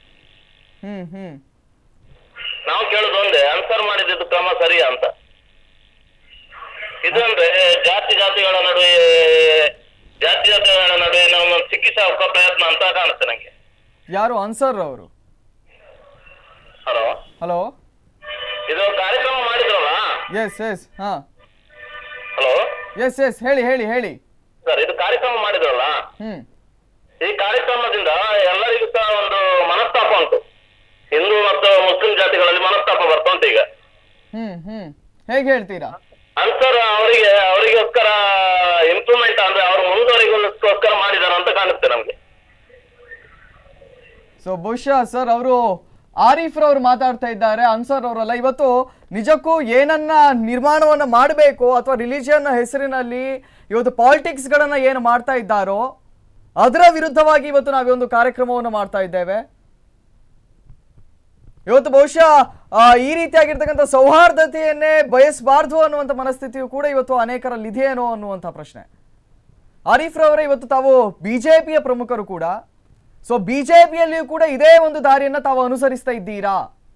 ನಾವು ಕೇಳೋದು ಒಂದೇ, ಆನ್ಸರ್ ಮಾಡಿದ್ದು ಕ್ರಮ ಸರಿಯಾ ಅಂತ. ಇದು ಅಂದ್ರೆ ಜಾತಿಗಳ ನಡುವೆ ನಾವು ಚಿಕಿತ್ಸೆ ಹಾಕೋ ಪ್ರಯತ್ನ ಅಂತ ಕಾಣುತ್ತೆ ನಂಗೆ. ಯಾರು ಆನ್ಸರ್ ಅವರು? ಹಲೋ, ಇದು ಕಾರ್ಯಕ್ರಮ ಮಾಡಿದ್ರಲ್ಲ? ಎಸ್ ಹಾ, ಹಲೋ, ಎಸ್ ಹೇಳಿ ಸರ್. ಇದು ಕಾರ್ಯಕ್ರಮ ಮಾಡಿದ್ರಲ್ಲ, ಈ ಕಾರ್ಯಕ್ರಮದಿಂದ ಎಲ್ಲರಿಗೂ ಸಹ ಒಂದು ಮನಸ್ತಾಪ ಉಂಟು. ಹಿಂದೂ ಮತ್ತು ಮುಸ್ಲಿಂ ಜಾತಿಗಳಲ್ಲಿ ಮನಸ್ತಾಪ ಬರ್ತಾ ಉಂಟು ಈಗ. ಹೇಗೆ ಹೇಳ್ತೀರಾ? ಆನ್ಸರ್ ಅವರಿಗೋಸ್ಕರ ಇಂಪ್ರೂವ್ಮೆಂಟ್ ಅಂದ್ರೆ ಅವರು ಮುಂದುವರಿಗೋಸ್ಕರ ಮಾಡಿದಾರ ಅಂತ ಕಾಣುತ್ತೆ ನಮ್ಗೆ. ಸೊ ಬಹುಶಃ ಸರ್ ಅವರು ಆರಿಫ್ ರವರು ಮಾತಾಡ್ತಾ ಇದ್ದಾರೆ, ಅನ್ಸರ್ ಅವರಲ್ಲ. ಇವತ್ತು ನಿಜಕ್ಕೂ ಏನನ್ನ ನಿರ್ಮಾಣವನ್ನ ಮಾಡಬೇಕು, ಅಥವಾ ರಿಲಿಜಿಯನ್ ಹೆಸರಿನಲ್ಲಿ ಇವತ್ತು ಪಾಲಿಟಿಕ್ಸ್ ಗಳನ್ನ ಏನು ಮಾಡ್ತಾ ಇದ್ದಾರೋ ಅದರ ವಿರುದ್ಧವಾಗಿ ಇವತ್ತು ನಾವೊಂದು ಕಾರ್ಯಕ್ರಮವನ್ನು ಮಾಡ್ತಾ ಇದ್ದೇವೆ. ಇವತ್ತು ಬಹುಶಃ ಈ ರೀತಿಯಾಗಿರ್ತಕ್ಕಂಥ ಸೌಹಾರ್ದತೆಯನ್ನೇ ಬಯಸಬಾರ್ದು ಅನ್ನುವಂಥ ಮನಸ್ಥಿತಿಯು ಕೂಡ ಇವತ್ತು ಅನೇಕರಲ್ಲಿ ಇದೆಯೇನೋ ಅನ್ನುವಂಥ ಪ್ರಶ್ನೆ. ಆರಿಫ್ ರವರೇ, ಇವತ್ತು ತಾವು ಬಿಜೆಪಿಯ ಪ್ರಮುಖರು ಕೂಡ. ಸೊ ಬಿಜೆಪಿಯಲ್ಲಿಯೂ ಕೂಡ ಇದೇ ಒಂದು ದಾರಿಯನ್ನ ತಾವು ಅನುಸರಿಸ್ತಾ ಇದ್ದೀರಾ?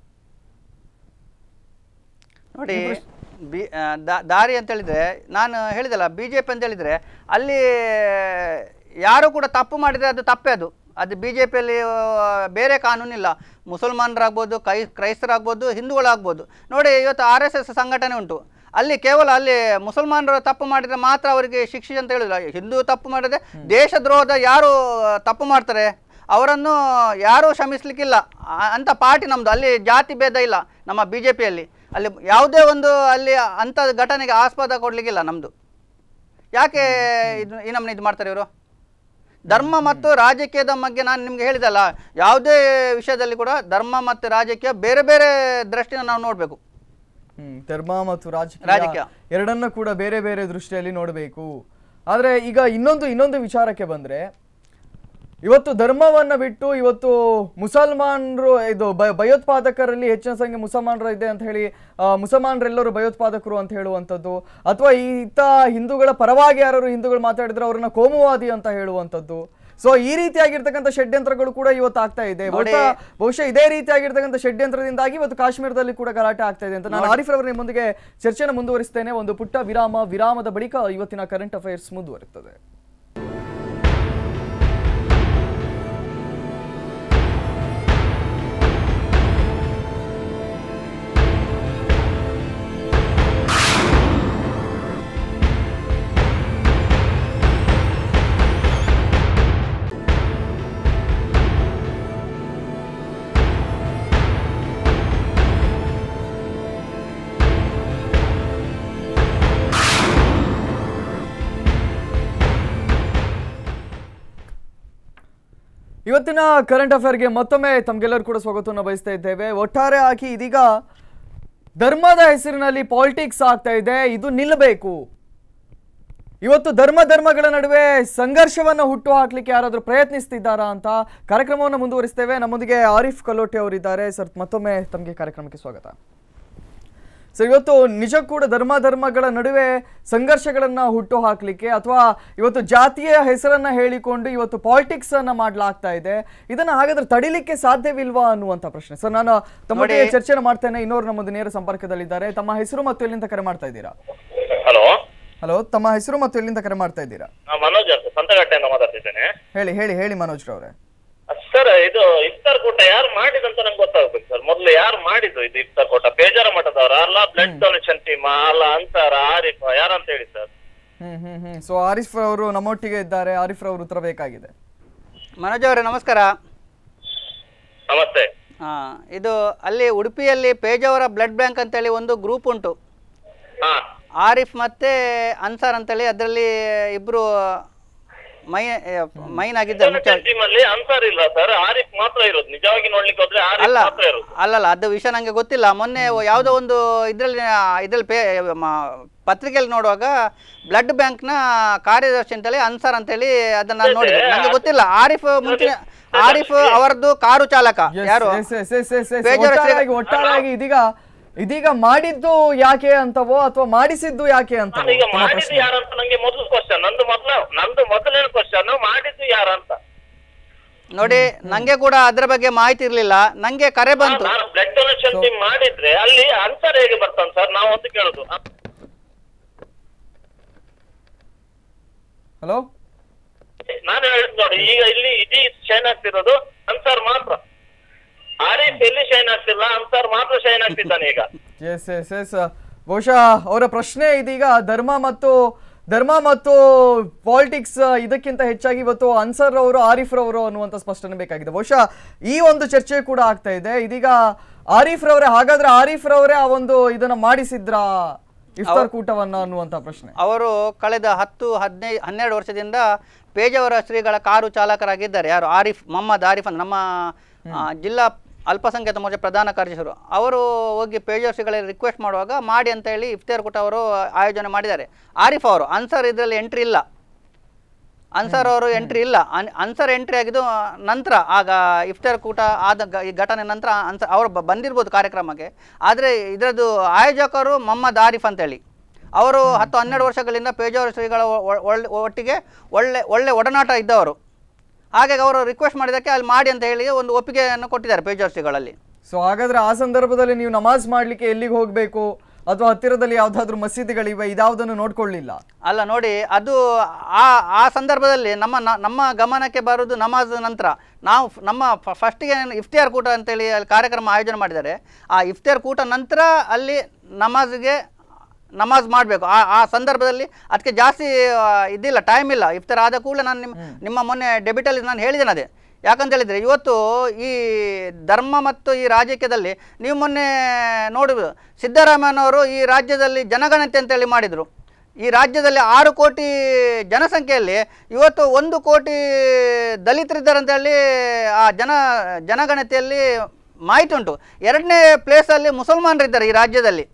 ನೋಡಿ, ದಾರಿ ಅಂತ ಹೇಳಿದ್ರೆ ನಾನು ಹೇಳಿದಲ್ಲ, ಬಿಜೆಪಿ ಅಂತ ಹೇಳಿದ್ರೆ ಅಲ್ಲಿ ಯಾರು ಕೂಡ ತಪ್ಪು ಮಾಡಿದ್ರೆ ಅದು ತಪ್ಪೇ. ಅದು ಬಿಜೆಪಿಯಲ್ಲಿ ಬೇರೆ ಕಾನೂನಿಲ್ಲ. ಮುಸಲ್ಮಾನರಾಗ್ಬೋದು, ಕ್ರೈಸ್ತರಾಗ್ಬೋದು, ಹಿಂದೂಗಳಾಗ್ಬೋದು. ನೋಡಿ, ಇವತ್ತು RSS ಸಂಘಟನೆ ಉಂಟು. ಅಲ್ಲಿ ಕೇವಲ ಅಲ್ಲಿ ಮುಸಲ್ಮಾನರು ತಪ್ಪು ಮಾಡಿದರೆ ಮಾತ್ರ ಅವರಿಗೆ ಶಿಕ್ಷೆ ಅಂತ ಹೇಳಿಲ್ಲ. ಹಿಂದೂ ತಪ್ಪು ಮಾಡಿದ್ರೆ ದೇಶದ್ರೋಹದ ಯಾರು ತಪ್ಪು ಮಾಡ್ತಾರೆ ಅವರನ್ನು ಯಾರೂ ಕ್ಷಮಿಸ್ಲಿಕ್ಕಿಲ್ಲ ಅಂತ ಪಾರ್ಟಿ ನಮ್ಮದು. ಅಲ್ಲಿ ಜಾತಿ ಭೇದ ಇಲ್ಲ ನಮ್ಮ ಬಿಜೆಪಿಯಲ್ಲಿ. ಅಲ್ಲಿ ಯಾವುದೇ ಒಂದು ಅಲ್ಲಿ ಅಂಥ ಘಟನೆಗೆ ಆಸ್ಪದ ಕೊಡಲಿಕ್ಕಿಲ್ಲ ನಮ್ಮದು. ಯಾಕೆ ಈ ನಮ್ಮನ್ನ ಇದು ಮಾಡ್ತಾರೆ ಇವರು? ಧರ್ಮ ಮತ್ತು ರಾಜಕೀಯದ ಬಗ್ಗೆ ನಾನು ನಿಮ್ಗೆ ಹೇಳಿದಲ್ಲ, ಯಾವುದೇ ವಿಷಯದಲ್ಲಿ ಕೂಡ ಧರ್ಮ ಮತ್ತು ರಾಜಕೀಯ ಬೇರೆ ಬೇರೆ ದೃಷ್ಟಿನ ನಾವು ನೋಡಬೇಕು. ಧರ್ಮ ಮತ್ತು ರಾಜಕೀಯ ಎರಡನ್ನ ಕೂಡ ಬೇರೆ ಬೇರೆ ದೃಷ್ಟಿಯಲ್ಲಿ ನೋಡಬೇಕು. ಆದರೆ ಈಗ ಇನ್ನೊಂದು ವಿಚಾರಕ್ಕೆ ಬಂದ್ರೆ, ಇವತ್ತು ಧರ್ಮವನ್ನ ಬಿಟ್ಟು ಇವತ್ತು ಮುಸಲ್ಮಾನರು ಇದು ಭಯೋತ್ಪಾದಕರಲ್ಲಿ ಹೆಚ್ಚಿನ ಸಂಖ್ಯೆ ಮುಸಲ್ಮಾನರು ಇದೆ ಅಂತ ಹೇಳಿ ಮುಸಲ್ಮಾನರೆಲ್ಲರೂ ಭಯೋತ್ಪಾದಕರು ಅಂತ ಹೇಳುವಂಥದ್ದು, ಅಥವಾ ಹಿಂದೂಗಳ ಪರವಾಗಿ ಯಾರು ಹಿಂದೂಗಳು ಮಾತಾಡಿದ್ರೆ ಅವ್ರನ್ನ ಕೋಮುವಾದಿ ಅಂತ ಹೇಳುವಂಥದ್ದು. ಸೊ ಈ ರೀತಿಯಾಗಿರ್ತಕ್ಕಂಥ ಷಡ್ಯಂತ್ರಗಳು ಕೂಡ ಇವತ್ತು ಆಗ್ತಾ ಇದೆ. ಬಹುಶಃ ಇದೇ ರೀತಿಯಾಗಿರ್ತಕ್ಕಂಥ ಷಡ್ಯಂತ್ರದಿಂದಾಗಿ ಇವತ್ತು ಕಾಶ್ಮೀರದಲ್ಲಿ ಕೂಡ ಗಲಾಟೆ ಆಗ್ತಾ ಇದೆ ಅಂತ ನಾನು ಆರಿಫ್ ಅವರ ನಿಮ್ಮೊಂದಿಗೆ ಚರ್ಚೆಯನ್ನು ಮುಂದುವರಿಸ್ತೇನೆ. ಒಂದು ಪುಟ್ಟ ವಿರಾಮದ ಬಳಿಕ ಇವತ್ತಿನ ಕರೆಂಟ್ ಅಫೇರ್ಸ್ ಮುಂದುವರಿಯುತ್ತದೆ. ಇವತ್ತಿನ ಕರೆಂಟ್ ಅಫೇರ್ಗೆ ಮತ್ತೊಮ್ಮೆ ತಮಗೆಲ್ಲರೂ ಕೂಡ ಸ್ವಾಗತವನ್ನು ಬಯಸ್ತಾ ಇದ್ದೇವೆ. ಒಟ್ಟಾರೆ ಆಗಿ ಇದೀಗ ಧರ್ಮದ ಹೆಸರಿನಲ್ಲಿ ಪಾಲಿಟಿಕ್ಸ್ ಆಗ್ತಾ ಇದೆ, ಇದು ನಿಲ್ಲಬೇಕು. ಇವತ್ತು ಧರ್ಮಗಳ ನಡುವೆ ಸಂಘರ್ಷವನ್ನು ಹುಟ್ಟು ಹಾಕ್ಲಿಕ್ಕೆ ಯಾರಾದರೂ ಪ್ರಯತ್ನಿಸ್ತಿದ್ದಾರಾ ಅಂತ ಕಾರ್ಯಕ್ರಮವನ್ನು ಮುಂದುವರಿಸ್ತೇವೆ. ನಮ್ಮೊಂದಿಗೆ ಆರಿಫ್ ಕಲೋಟೆ ಅವರಿದ್ದಾರೆ. ಸರ್, ಮತ್ತೊಮ್ಮೆ ತಮಗೆ ಕಾರ್ಯಕ್ರಮಕ್ಕೆ ಸ್ವಾಗತ. ಸರ್, ಇವತ್ತು ನಿಜ ಕೂಡ ಧರ್ಮಗಳ ನಡುವೆ ಸಂಘರ್ಷಗಳನ್ನ ಹುಟ್ಟು ಹಾಕ್ಲಿಕ್ಕೆ ಅಥವಾ ಇವತ್ತು ಜಾತಿಯ ಹೆಸರನ್ನ ಹೇಳಿಕೊಂಡು ಇವತ್ತು ಪಾಲಿಟಿಕ್ಸ್ ಅನ್ನ ಮಾಡ್ಲಾಗ್ತಾ ಇದೆ. ಇದನ್ನ ಹಾಗಾದ್ರೆ ತಡಿಲಿಕ್ಕೆ ಸಾಧ್ಯವಿಲ್ವಾ ಅನ್ನುವಂತ ಪ್ರಶ್ನೆ. ಸರ್, ನಾನು ತಮ್ಮೊಟ್ಟಿಗೆ ಚರ್ಚೆನ ಮಾಡ್ತೇನೆ. ಇನ್ನೋರು ನಮ್ಮದು ನೇರ ಸಂಪರ್ಕದಲ್ಲಿದ್ದಾರೆ. ತಮ್ಮ ಹೆಸರು ಮತ್ತು ಎಲ್ಲಿಂದ ಕರೆ ಮಾಡ್ತಾ ಇದ್ದೀರಾ? ಹಲೋ, ತಮ್ಮ ಹೆಸರು ಮತ್ತು ಎಲ್ಲಿಂದ ಕರೆ ಮಾಡ್ತಾ ಇದ್ದೀರಾ? ಮನೋಜ್ ಅಂತ ಸಂತಗಟ್ಟೆಯಿಂದ ಮಾತಾಡ್ತಿದ್ದೇನೆ. ಹೇಳಿ ಮನೋಜ್ ರವರೇ. ಸರ್, ಇದು ಇಫ್ತಾರ್ ಕೂಟ ಯಾರು ಮಾಡಿದಂತ ನಂಗೆ ಗೊತ್ತಾಗ್ಬೇಕು ಸರ್. ಮೊದ್ಲು ಯಾರು ಮಾಡಿದ್ದು ಇದು ಇಫ್ತಾರ್ ಕೂಟ? ಬೇಜಾರ ಮಠದವ್ರ ಅಲ್ಲ, ಬ್ಲಡ್ ಡೊನೇಷನ್ ಟೀಮ್ ಅಲ್ಲ, ಅಂತಾರ ಆರಿಫ್ ಯಾರಂತ ಹೇಳಿ ಸರ್. ಸೊ ಆರಿಫ್ ಅವರು ನಮ್ಮೊಟ್ಟಿಗೆ ಇದ್ದಾರೆ. ಆರಿಫ್ ಅವರು ಉತ್ತರ ಬೇಕಾಗಿದೆ. ಮನೋಜ್ ಅವರೇ ನಮಸ್ಕಾರ. ನಮಸ್ತೆ. ಇದು ಅಲ್ಲಿ ಉಡುಪಿಯಲ್ಲಿ ಪೇಜಾವರ ಬ್ಲಡ್ ಬ್ಯಾಂಕ್ ಅಂತೇಳಿ ಒಂದು ಗ್ರೂಪ್ ಉಂಟು. ಹಾ, ಆರಿಫ್ ಮತ್ತೆ ಅನ್ಸಾರ್ ಅಂತೇಳಿ ಅದರಲ್ಲಿ ಇಬ್ರು ಮೈನ್ ಆಗಿದ್ದಾರೆ. ಅನ್ಸಾರ್ ಇಲ್ಲ ಸರ್, ಆರಿಫ್ ಮಾತ್ರ ಇರೋದು. ನಿಜವಾಗಿ ನೋಡ್ಲಿಕ್ಕೆ ಹೋದ್ರೆ ಆರಿಫ್ ಮಾತ್ರ ಇರೋದು. ಅಲ್ಲಲ್ಲ, ಅದು ವಿಷಯ ನಂಗೆ ಗೊತ್ತಿಲ್ಲ. ಮೊನ್ನೆ ಯಾವುದೋ ಒಂದು ಇದ್ರಲ್ಲಿ ಪತ್ರಿಕೆಯಲ್ಲಿ ನೋಡುವಾಗ ಬ್ಲಡ್ ಬ್ಯಾಂಕ್ ನ ಕಾರ್ಯದರ್ಶಿ ಅಂತೇಳಿ ಅನ್ಸಾರ್ ಅಂತೇಳಿ ಅದನ್ನ ನಾನು ನೋಡಿದೆ. ನಂಗೆ ಗೊತ್ತಿಲ್ಲ. ಆರಿಫ್ ಅವರದ್ದು ಕಾರು ಚಾಲಕ ಯಾರು ಒಟ್ಟಾರೆಯಾಗಿ ಇದೀಗ ಮಾಡಿದ್ದು ಯಾಕೆ ಅಂತವೋ ಅಥವಾ ಮಾಡಿಸಿದ್ದು ಯಾಕೆ ಅಂತ ಮಾಡಿದ್ದು ಯಾರಂತ ನಂಗೆ ಮೊದಲು ಕ್ವಶನ್. ನಂದು ಮೊದಲನೇ ಕ್ವಶನ್, ಮಾಡಿದ್ದು ಯಾರಂತ ನೋಡಿ. ನಂಗೆ ಕೂಡ ಅದ್ರ ಬಗ್ಗೆ ಮಾಹಿತಿ ಇರ್ಲಿಲ್ಲ. ನಂಗೆ ಕರೆ ಬಂತು. ಬ್ಲಡ್ ಡೊನೇಷನ್ ಟೀಮ್ ಮಾಡಿದ್ರೆ ಅಲ್ಲಿ ಆನ್ಸರ್ ಹೇಗೆ ಬರ್ತಾನೆ ಸರ್? ನಾವು ಒಂದು ಕೇಳುದು. ಹಲೋ, ನಾನು ಹೇಳಿದ್ ನೋಡಿ, ಈಗ ಇಲ್ಲಿ ಇಡೀ ಶೈನ್ ಆಗ್ತಿರೋದು ಅನ್ಸರ್ ಮಾತ್ರ. ಆರಿಫ್ ಎಲ್ಲಿ ಶೈನ್ ಆಗ್ತಿಲ್ಲ, ಅನ್ಸರ್ ಮಾತ್ರ ಶೈನ್ ಆಗ್ತಿದ್ದಾನೆ ಈಗ. ಎಸ್ ಬಹುಶಃ ಅವರ ಪ್ರಶ್ನೆ ಇದೀಗ ಧರ್ಮ ಮತ್ತು ಪಾಲಿಟಿಕ್ಸ್ ಇದಕ್ಕಿಂತ ಹೆಚ್ಚಾಗಿ ಇವತ್ತು ಅನ್ಸರ್ ಅವರು ಆರಿಫ್ ರವರು ಅನ್ನುವಂಥ ಸ್ಪಷ್ಟನೆ ಬೇಕಾಗಿದೆ. ಬಹುಶಃ ಈ ಒಂದು ಚರ್ಚೆ ಕೂಡ ಆಗ್ತಾ ಇದೆ. ಇದೀಗ ಆರಿಫ್ ರವರೇ, ಹಾಗಾದ್ರೆ ಆರಿಫ್ ರವರೇ ಆ ಒಂದು ಇದನ್ನ ಮಾಡಿಸಿದ್ರಾ ಇಫ್ತಾರ್ ಕೂಟವನ್ನ ಅನ್ನುವಂಥ ಪ್ರಶ್ನೆ. ಅವರು ಕಳೆದ 10-12 ವರ್ಷದಿಂದ ಪೇಜಾವರ ಶ್ರೀಗಳ ಕಾರು ಚಾಲಕರಾಗಿದ್ದಾರೆ. ಯಾರು? ಮೊಹಮ್ಮದ್ ಆರಿಫ್ ಅಂತ ನಮ್ಮ ಜಿಲ್ಲಾ ಅಲ್ಪಸಂಖ್ಯಾತ ಮೋರ್ಚಾ ಪ್ರಧಾನ ಕಾರ್ಯದರ್ಶಿಗಳು. ಅವರು ಹೋಗಿ ಪೇಜಾವರ ಶ್ರೀಗಳಿಗೆ ರಿಕ್ವೆಸ್ಟ್ ಮಾಡುವಾಗ ಮಾಡಿ ಅಂತ ಹೇಳಿ ಇಫ್ತಾರ್ ಕೂಟ ಅವರು ಆಯೋಜನೆ ಮಾಡಿದ್ದಾರೆ. ಆರಿಫ್ ಅವರು, ಅನ್ಸರ್ ಇದರಲ್ಲಿ ಎಂಟ್ರಿ ಇಲ್ಲ. ಅನ್ಸರ್ ಎಂಟ್ರಿ ಆಗಿದ್ದು ನಂತರ, ಆಗ ಇಫ್ತಾರ್ ಕೂಟ ಆದ ಈ ಘಟನೆ ನಂತರ ಅವರು ಬಂದಿರ್ಬೋದು ಕಾರ್ಯಕ್ರಮಕ್ಕೆ. ಆದರೆ ಇದರದ್ದು ಆಯೋಜಕರು ಮೊಹಮ್ಮದ್ ಆರಿಫ್ ಅಂತೇಳಿ. ಅವರು 10-12 ವರ್ಷಗಳಿಂದ ಪೇಜಾವರ ಶ್ರೀಗಳ ಒಟ್ಟಿಗೆ ಒಳ್ಳೆ ಒಡನಾಟ ಇದ್ದವರು. ಹಾಗಾಗಿ ಅವರು ರಿಕ್ವೆಸ್ಟ್ ಮಾಡಿದಕ್ಕೆ ಅಲ್ಲಿ ಮಾಡಿ ಅಂತ ಹೇಳಿ ಒಂದು ಒಪ್ಪಿಗೆಯನ್ನು ಕೊಟ್ಟಿದ್ದಾರೆ ಪೇಜಾವರ ಶ್ರೀಗಳಲ್ಲಿ. ಸೊ ಹಾಗಾದ್ರೆ ಆ ಸಂದರ್ಭದಲ್ಲಿ ನೀವು ನಮಾಜ್ ಮಾಡ್ಲಿಕ್ಕೆ ಎಲ್ಲಿಗೆ ಹೋಗ್ಬೇಕು ಅಥವಾ ಹತ್ತಿರದಲ್ಲಿ ಯಾವ್ದಾದ್ರು ಮಸೀದಿಗಳಿವೆ, ಇದಾವುದನ್ನು ನೋಡ್ಕೊಳ್ಳಿಲ್ಲ? ಅಲ್ಲ ನೋಡಿ, ಅದು ಆ ಸಂದರ್ಭದಲ್ಲಿ ನಮ್ಮ ಗಮನಕ್ಕೆ ಬರೋದು ನಮಾಜ್ ನಂತರ. ನಾವು ನಮ್ಮ ಫಸ್ಟಿಗೆ ಇಫ್ತಿಯಾರ್ ಕೂಟ ಅಂತೇಳಿ ಅಲ್ಲಿ ಕಾರ್ಯಕ್ರಮ ಆಯೋಜನೆ ಮಾಡಿದ್ದಾರೆ. ಆ ಇಫ್ತಿಯಾರ್ ಕೂಟ ನಂತರ ಅಲ್ಲಿ ನಮಾಜ್ ಮಾಡಬೇಕು. ಆ ಸಂದರ್ಭದಲ್ಲಿ ಅದಕ್ಕೆ ಜಾಸ್ತಿ ಇದಿಲ್ಲ, ಟೈಮ್ ಇಲ್ಲ. ಇಫ್ತಾರ್ ಆದ ಕೂಡಲೇ ನಾನು ನಿಮ್ಮ ಮೊನ್ನೆ ಡೆಬಿಟಲ್ಲಿ ನಾನು ಹೇಳಿದ್ದೇನೆ ಅದೇ. ಯಾಕಂತ ಹೇಳಿದರೆ ಇವತ್ತು ಈ ಧರ್ಮ ಮತ್ತು ಈ ರಾಜಕೀಯದಲ್ಲಿ ನೀವು ಮೊನ್ನೆ ನೋಡಿದ್ರು, ಸಿದ್ದರಾಮಯ್ಯನವರು ಈ ರಾಜ್ಯದಲ್ಲಿ ಜನಗಣತಿ ಅಂತೇಳಿ ಮಾಡಿದರು. ಈ ರಾಜ್ಯದಲ್ಲಿ 6 ಕೋಟಿ ಜನಸಂಖ್ಯೆಯಲ್ಲಿ ಇವತ್ತು 1 ಕೋಟಿ ದಲಿತರಿದ್ದಾರೆ ಅಂತೇಳಿ ಆ ಜನಗಣತಿಯಲ್ಲಿ ಮಾಹಿತಿ ಉಂಟು. 2ನೇ ಪ್ಲೇಸಲ್ಲಿ ಮುಸಲ್ಮಾನರಿದ್ದಾರೆ ಈ ರಾಜ್ಯದಲ್ಲಿ.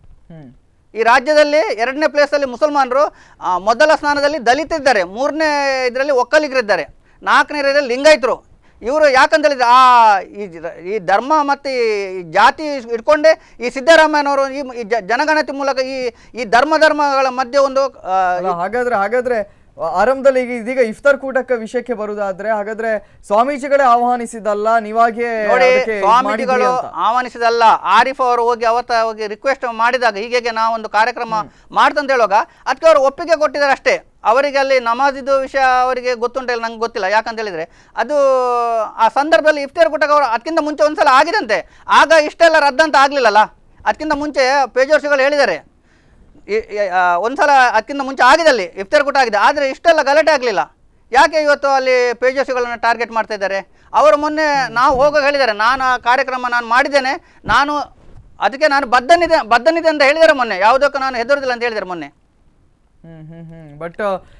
2ನೇ ಪ್ಲೇಸಲ್ಲಿ ಮುಸಲ್ಮಾನರು, ಮೊದಲ ಸ್ಥಾನದಲ್ಲಿ ದಲಿತರಿದ್ದಾರೆ, 3ನೇ ಇದರಲ್ಲಿ ಒಕ್ಕಲಿಗರಿದ್ದಾರೆ, 4ನೇ ಇದರಲ್ಲಿ ಲಿಂಗಾಯತರು. ಇವರು ಯಾಕಂತ ಹೇಳಿದ್ರೆ ಈ ಧರ್ಮ ಮತ್ತು ಈ ಜಾತಿ ಇಟ್ಕೊಂಡೇ ಈ ಸಿದ್ದರಾಮಯ್ಯನವರು ಈ ಜನಗಣತಿ ಮೂಲಕ ಈ ಧರ್ಮಗಳ ಮಧ್ಯೆ ಒಂದು ಹಾಗಾದ್ರೆ ಆರಂಭದಲ್ಲಿ ಇದೀಗ ಇಫ್ತಾರ್ ಕೂಟಕ್ಕೆ ವಿಷಯಕ್ಕೆ ಬರುವುದಾದ್ರೆ, ಹಾಗಾದ್ರೆ ಸ್ವಾಮೀಜಿಗಳೇ ಆಹ್ವಾನಿಸಿದಲ್ಲ, ನೀವಾಗೆ ಸ್ವಾಮೀಜಿಗಳು ಆಹ್ವಾನಿಸಿದಲ್ಲ. ಆರಿಫ್ ಅವರು ಹೋಗಿ ರಿಕ್ವೆಸ್ಟ್ ಮಾಡಿದಾಗ ಹೀಗೆ ನಾವೊಂದು ಕಾರ್ಯಕ್ರಮ ಮಾಡ್ತಂತ ಹೇಳುವಾಗ ಅದಕ್ಕೆ ಅವರು ಒಪ್ಪಿಗೆ ಕೊಟ್ಟಿದ್ದಾರೆ ಅಷ್ಟೇ. ಅವರಿಗೆ ಅಲ್ಲಿ ನಮಾಜಿದು ವಿಷಯ ಅವರಿಗೆ ಗೊತ್ತುಂಟ ಇಲ್ಲ, ನಂಗೆ ಗೊತ್ತಿಲ್ಲ. ಯಾಕಂತ ಹೇಳಿದ್ರೆ ಅದು ಆ ಸಂದರ್ಭದಲ್ಲಿ ಇಫ್ತಾರ್ ಕೂಟಕ್ಕೆ ಅವರು ಅದಕ್ಕಿಂತ ಮುಂಚೆ ಒಂದ್ಸಲ ಆಗಿದಂತೆ. ಆಗ ಇಷ್ಟೆಲ್ಲ ರದ್ದಂತ ಆಗ್ಲಿಲ್ಲಲ್ಲ. ಅದಕ್ಕಿಂತ ಮುಂಚೆ ಪೇಜಾವರ ಶ್ರೀಗಳು ಹೇಳಿದ್ದಾರೆ ಒಂದ್ಸಲ ಅದಕ್ಕಿಂತ ಮುಂಚೆ ಆಗಿದಲ್ಲಿ ಇಫ್ತಾರ್ ಕೂಟ ಆಗಿದೆ, ಆದರೆ ಇಷ್ಟೆಲ್ಲ ಗಲಾಟೆ ಆಗಲಿಲ್ಲ. ಯಾಕೆ ಇವತ್ತು ಅಲ್ಲಿ ಪೇಜಾವರ ಶ್ರೀಗಳನ್ನು ಟಾರ್ಗೆಟ್ ಮಾಡ್ತಾ ಇದ್ದಾರೆ? ಅವರು ಮೊನ್ನೆ ನಾವು ಹೋಗೋ ಹೇಳಿದ್ದಾರೆ, ನಾನು ಆ ಕಾರ್ಯಕ್ರಮ ನಾನು ಮಾಡಿದ್ದೇನೆ, ಅದಕ್ಕೆ ನಾನು ಬದ್ಧನಿದೆ ಅಂತ ಹೇಳಿದ್ದಾರೆ ಮೊನ್ನೆ. ಯಾವುದಕ್ಕೂ ನಾನು ಹೆದರುದಿಲ್ಲ ಅಂತ ಹೇಳಿದ್ದಾರೆ ಮೊನ್ನೆ. ಬಟ್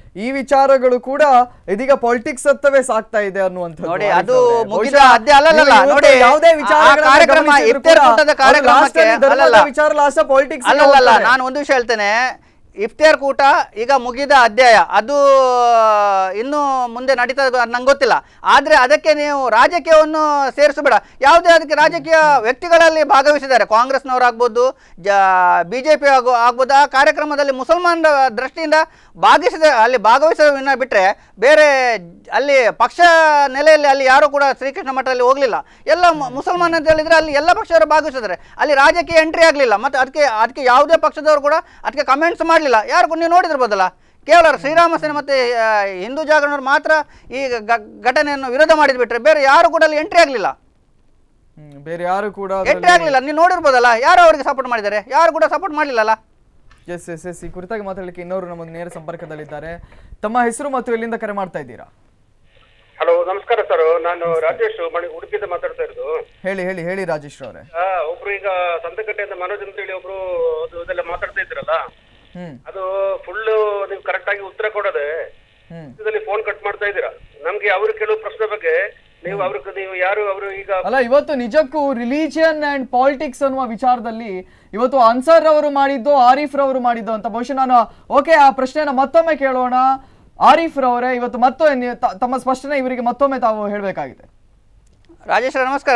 ಈ ವಿಚಾರಗಳು ಕೂಡ ಇದೀಗ ಪಾಲಿಟಿಕ್ಸ್ ಹತ್ತವೇ ಸಾಕ್ತಾ ಇದೆ ಅನ್ನುವಂಥದ್ದು. ನೋಡಿ, ಅದು ಮುಗಿದ ಅಧ್ಯಾಯ ಅಲ್ಲಲ್ಲ. ನೋಡಿ, ಯಾವುದೇ ಕಾರ್ಯಕ್ರಮ ಇಫ್ತಾರ್ ಕೂಟದ ಕಾರ್ಯಕ್ರಮಕ್ಕೆ ವಿಚಾರ ಲಾಸ್ಟ್ ಪಾಲಿಟಿಕ್ಸ್ ಅಲ್ಲಲ್ಲ. ನಾನು ಒಂದು ವಿಷಯ ಹೇಳ್ತೇನೆ, ಇಫ್ತಾರ್ ಕೂಟ ಈಗ ಮುಗಿದ ಅಧ್ಯಾಯ, ಅದು ಇನ್ನು ಮುಂದೆ ನಡೀತದೆ ನಂಗೆ ಗೊತ್ತಿಲ್ಲ. ಆದರೆ ಅದಕ್ಕೆ ನೀವು ರಾಜಕೀಯವನ್ನು ಸೇರಿಸಬೇಡ. ಯಾವುದೇ ಅದಕ್ಕೆ ರಾಜಕೀಯ ವ್ಯಕ್ತಿಗಳಲ್ಲಿ ಭಾಗವಹಿಸಿದ್ದಾರೆ, ಕಾಂಗ್ರೆಸ್ನವರು ಆಗ್ಬೋದು, BJP ಆಗ್ಬೋದು. ಆ ಕಾರ್ಯಕ್ರಮದಲ್ಲಿ ಮುಸಲ್ಮಾನರ ದೃಷ್ಟಿಯಿಂದ ಅಲ್ಲಿ ಭಾಗವಹಿಸೋದನ್ನ ಬಿಟ್ಟರೆ ಬೇರೆ ಅಲ್ಲಿ ಪಕ್ಷ ನೆಲೆಯಲ್ಲಿ ಅಲ್ಲಿ ಯಾರು ಕೂಡ ಶ್ರೀಕೃಷ್ಣ ಮಠದಲ್ಲಿ ಹೋಗಲಿಲ್ಲ. ಎಲ್ಲ ಮುಸಲ್ಮಾನ ಅಂತ ಹೇಳಿದರೆ ಅಲ್ಲಿ ಎಲ್ಲ ಪಕ್ಷದವರು ಭಾಗವಹಿಸಿದ್ದಾರೆ. ಅಲ್ಲಿ ರಾಜಕೀಯ ಎಂಟ್ರಿ ಆಗಲಿಲ್ಲ. ಮತ್ತು ಅದಕ್ಕೆ ಯಾವುದೇ ಪಕ್ಷದವರು ಕೂಡ ಅದಕ್ಕೆ ಕಮೆಂಟ್ಸ್ ಮಾಡಲಿಲ್ಲ. ಯಾರು ನೀವು ನೋಡಿದಿರ್ಬೋದಲ್ಲ, ಕೇವಲ ಶ್ರೀರಾಮ ಸೇನೆ ಮತ್ತು ಹಿಂದೂ ಜಾಗರಣವರು ಮಾತ್ರ ಈ ಘಟನೆಯನ್ನು ವಿರೋಧ ಮಾಡಿದ್ ಬಿಟ್ರೆ ಬೇರೆ ಯಾರು ಕೂಡ ಅಲ್ಲಿ ಎಂಟ್ರಿ ಆಗಲಿಲ್ಲ. ಬೇರೆ ಯಾರು ಕೂಡ ಎಂಟ್ರಿ ಆಗಲಿಲ್ಲ. ನೀವು ನೋಡಿರ್ಬೋದಲ್ಲ, ಯಾರು ಅವರಿಗೆ ಸಪೋರ್ಟ್ ಮಾಡಿದ್ದಾರೆ? ಯಾರು ಕೂಡ ಸಪೋರ್ಟ್ ಮಾಡಲಿಲ್ಲಲ್ಲ. ಎಸ್ ಎಸ್ ಎಸ್ ಈ ಕುರಿತಾಗಿ ಮಾತಾಡಲಿಕ್ಕೆ ಇನ್ನೊರು ನಮ್ಮ ನೇರ ಸಂಪರ್ಕದಲ್ಲಿದ್ದಾರೆ. ತಮ್ಮ ಹೆಸರು ಮತ್ತು ಎಲ್ಲಿಂದ ಕರೆ ಮಾಡ್ತಾ ಇದ್ದೀರಾ? ಹಲೋ, ನಮಸ್ಕಾರ ಸರ್. ನಾನು ರಾಜೇಶ್ ಉಡುಪಿಯಿಂದ ಮಾತಾಡ್ತಾ ಇರೋದು. ಹೇಳಿ ಹೇಳಿ ಹೇಳಿ ರಾಜೇಶ್ ಅವರೇ. ಒಬ್ರು ಈಗ ಸಂತಕಟ್ಟೆಯಿಂದ ಮನೋಜ್ ಅಂತ ಹೇಳಿ ಒಬ್ರು ಇದೆಲ್ಲ ಮಾತಾಡ್ತಾ ಇದ್ರಲ್ಲ, ಅದು ಫುಲ್ ನೀವು ಕರೆಕ್ಟ್ ಆಗಿ ಉತ್ತರ ಕೊಡದೆ ಫೋನ್ ಕಟ್ ಮಾಡ್ತಾ ಇದ್ದೀರಾ. ನಮ್ಗೆ ಅವ್ರು ಕೇಳುವ ಪ್ರಶ್ನೆ ಬಗ್ಗೆ ನೀವು ಯಾರು ಅವರು ಈಗ ಅಲ್ಲ, ಇವತ್ತು ನಿಜಕ್ಕೂ ರಿಲಿಜಿಯನ್ ಅಂಡ್ ಪಾಲಿಟಿಕ್ಸ್ ಅನ್ನುವ ವಿಚಾರದಲ್ಲಿ ಇವತ್ತು ಅನ್ಸರ್ ಅವರು ಮಾಡಿದ್ದು, ಆರಿಫ್ ರವರು ಮಾಡಿದ್ದು ಅಂತ ಬಹುಶಃ ನಾನು ಓಕೆ ಆ ಪ್ರಶ್ನೆನ ಮತ್ತೊಮ್ಮೆ ಕೇಳೋಣ. ಆರಿಫ್ ರವರೇ, ಇವತ್ತು ಮತ್ತೊಮ್ಮೆ ತಮ್ಮ ಸ್ಪಷ್ಟನೆ ಇವರಿಗೆ ಮತ್ತೊಮ್ಮೆ ತಾವು ಹೇಳಬೇಕಾಗಿದೆ. ರಾಜೇಶ್ ನಮಸ್ಕಾರ.